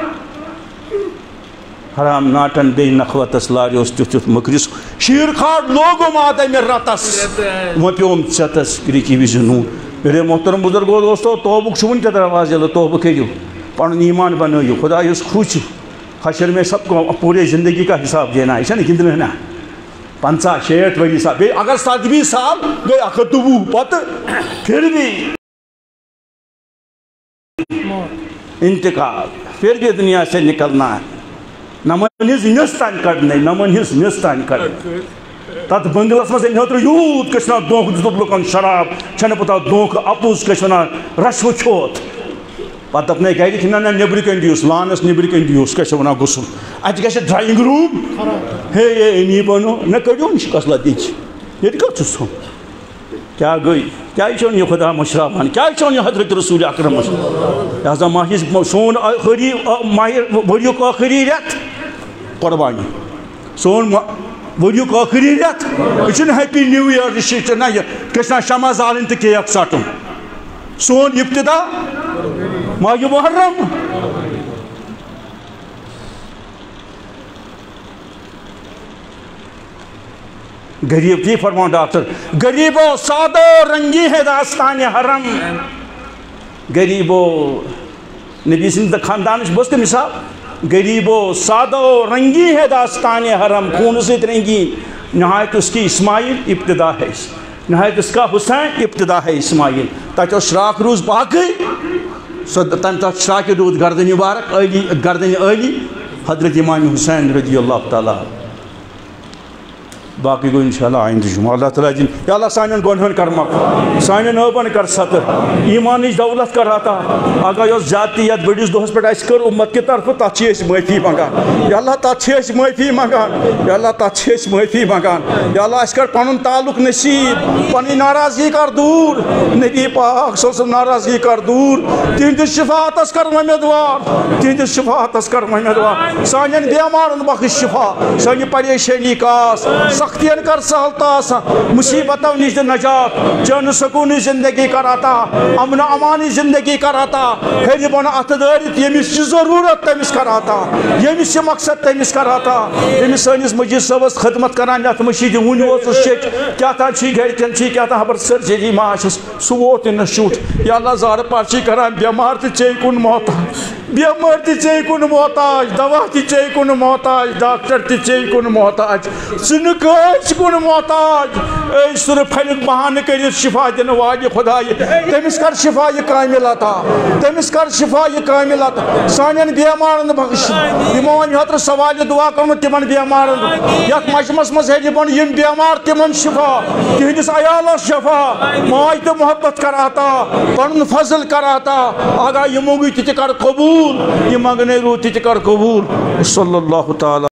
حرام ناٹن بیٚیہِ نخوتس لاریوس تیُتھ یُتھ مٔکرِس شیٖر کھار لوگُم آدمہِ رتس وۄنۍ پیوٚوُم ژٮ۪تس گرٛیکہِ وِزِ نوٗن میرے محترم بزرگو دوستو توبُک چھُ وٕنہِ تہِ دروازٕ ییٚلہِ توبہٕ کٔرِو پنُن ایٖمان بنٲیِو خدا یُس خوش حشر میں سب کو پورے زندگی کا حساب دینا ہے یہ چھنہٕ گِنٛدنہٕ نا 50-60 ؤری سال بیٚیہِ اگر 70 سال گٔے 120 پتہٕ پھر بھی انتقال پھر بھی دنیا سے نکلنا ہے نہ من ہِنٛز میٚژ تانۍ کڑنے نہ من ہِنٛز میٚژ تانۍ کڑنے تتھ بنگلس منٛز أمۍ اوترٕ یوٗت کٔژ وَنان دھوکہٕ دِتُکھ لُکن شراب چھنہٕ پتہ دھوکہٕ اَپُز کٔژ وَنان رشوٕ کھیوٚت پتہٕ دپنے گرِکۍ نہ نیٚبرٕ کَنۍ دِیوٗس لانس نیٚبرٕ کَنۍ دِیوٗس کیٛاہ چھِ وَنان غسُل اَتہِ گژھِ ڈرایِنٛگ روٗم ہے أمی بنو مےٚ کٔڑِو شِکس لطیٖچ ییٚتہِ کَتھ چھُ ژھُن کیٛاہ گٔے کیٛازِ چھُنہٕ یہِ خۄدا مٔشراوان کیٛازِ چھُنہٕ یہِ حضرت رسوٗل اکرم لہذا ماہہِ سون ماہہِ ؤریُک ٲخری رٮ۪تھ قۄربانی سون ؤریُک ٲخری رٮ۪تھ یہِ چھُنہٕ ہیپی نیوٗ یِیر رِشِچ نہ یہِ گژھِ نا شمع زالٕنۍ تہٕ کیک ژٹُن سون ابتدا ماہہِ محرم غریب کی فرماؤں ڈاکٹر غریب و سادہ رنگی ہے داستان حرم غریب و نبی سند خاندانش بوست مثال غریب و سادہ رنگی ہے داستان حرم خون سے رنگین نہایت اس کی اسماعیل ابتدا ہے نہایت اس کا حسین ابتدا ہے اسماعیل تاکہ شراک روز باقی تم تک شراک روز گردن مبارک علی گردن علی حضرت امام حسین رضی اللہ تعالیٰ باقی گو انشاءاللہ آئندہ جمعہ اللہ تعالیٰ جن یا اللہ سانین گنہن کر معاف سانین اوپن کر ستر ایمانچ دولت کر عطا اگر یس زیادتیت بڑس دہس پہ اس کر امت کی طرف تتھ معافی منگان یا اللہ تتھ معافی منگان یا اللہ تتھ معافی منگان یا اللہ اس کر پن تعلق نصیب پنی ناراضگی کر دور نبی پاک صلی اللہ علیہ وسلم ناراضگی کر دور تہندس شفاعتس کر امیدوار تہندس شفاعتس کر امیدوار سانین بیمارن بخش شفا سانی پریشانی کاس سختین کر سہلتاس مصیبتوں نش نجات چین سکونی زندگی کر عطا امن امانی زندگی کر عطا ہر بن ات دارت یمس یہ ضرورت تمس کر عطا یمس یہ مقصد تمس کر عطا یمس سنس مجید صبس خدمت کران یت مشید ون ووتس شیٹ کیا تھا چھ گرکن چھ کیا تھا خبر سرجری ما سہ ووت نہ شوٹ یا اللہ زار پار چھ کران بیمار تو چے کن محتاج بیمار تہِ ژے کُن محتاج دوا تہِ ژے کُن محتاج ڈاکٹر تہِ ژے کُن محتاج ژٕ نہٕ کٲنٛسہِ کُن محتاج اے سُرٕ پھٔلِک بہانہٕ کٔرِتھ شفا دِنہٕ واجہِ خۄدایہِ تٔمِس کر شفا یہِ کامِل عطا تٔمِس کر شفا یہِ کامِل عطا سانٮ۪ن بیمارن بخش یِمو وۄنۍ اوترٕ سوالہِ دعا کوٚرمُت تِمن بیمارن یتھ مجمس منٛز ہیٚرِ بۄن یِم بیمار تِمن شفا تِہنٛدِس عیالس شفا ماے تہٕ محبت کر عطا پنُن فضل کر عطا آگاہ یہِ موٚنگٕے تہِ تہِ کر قبوٗل یہِ منٛگنے روٗد تہِ تہِ کر قبوٗل صلی اللہ تعالیٰ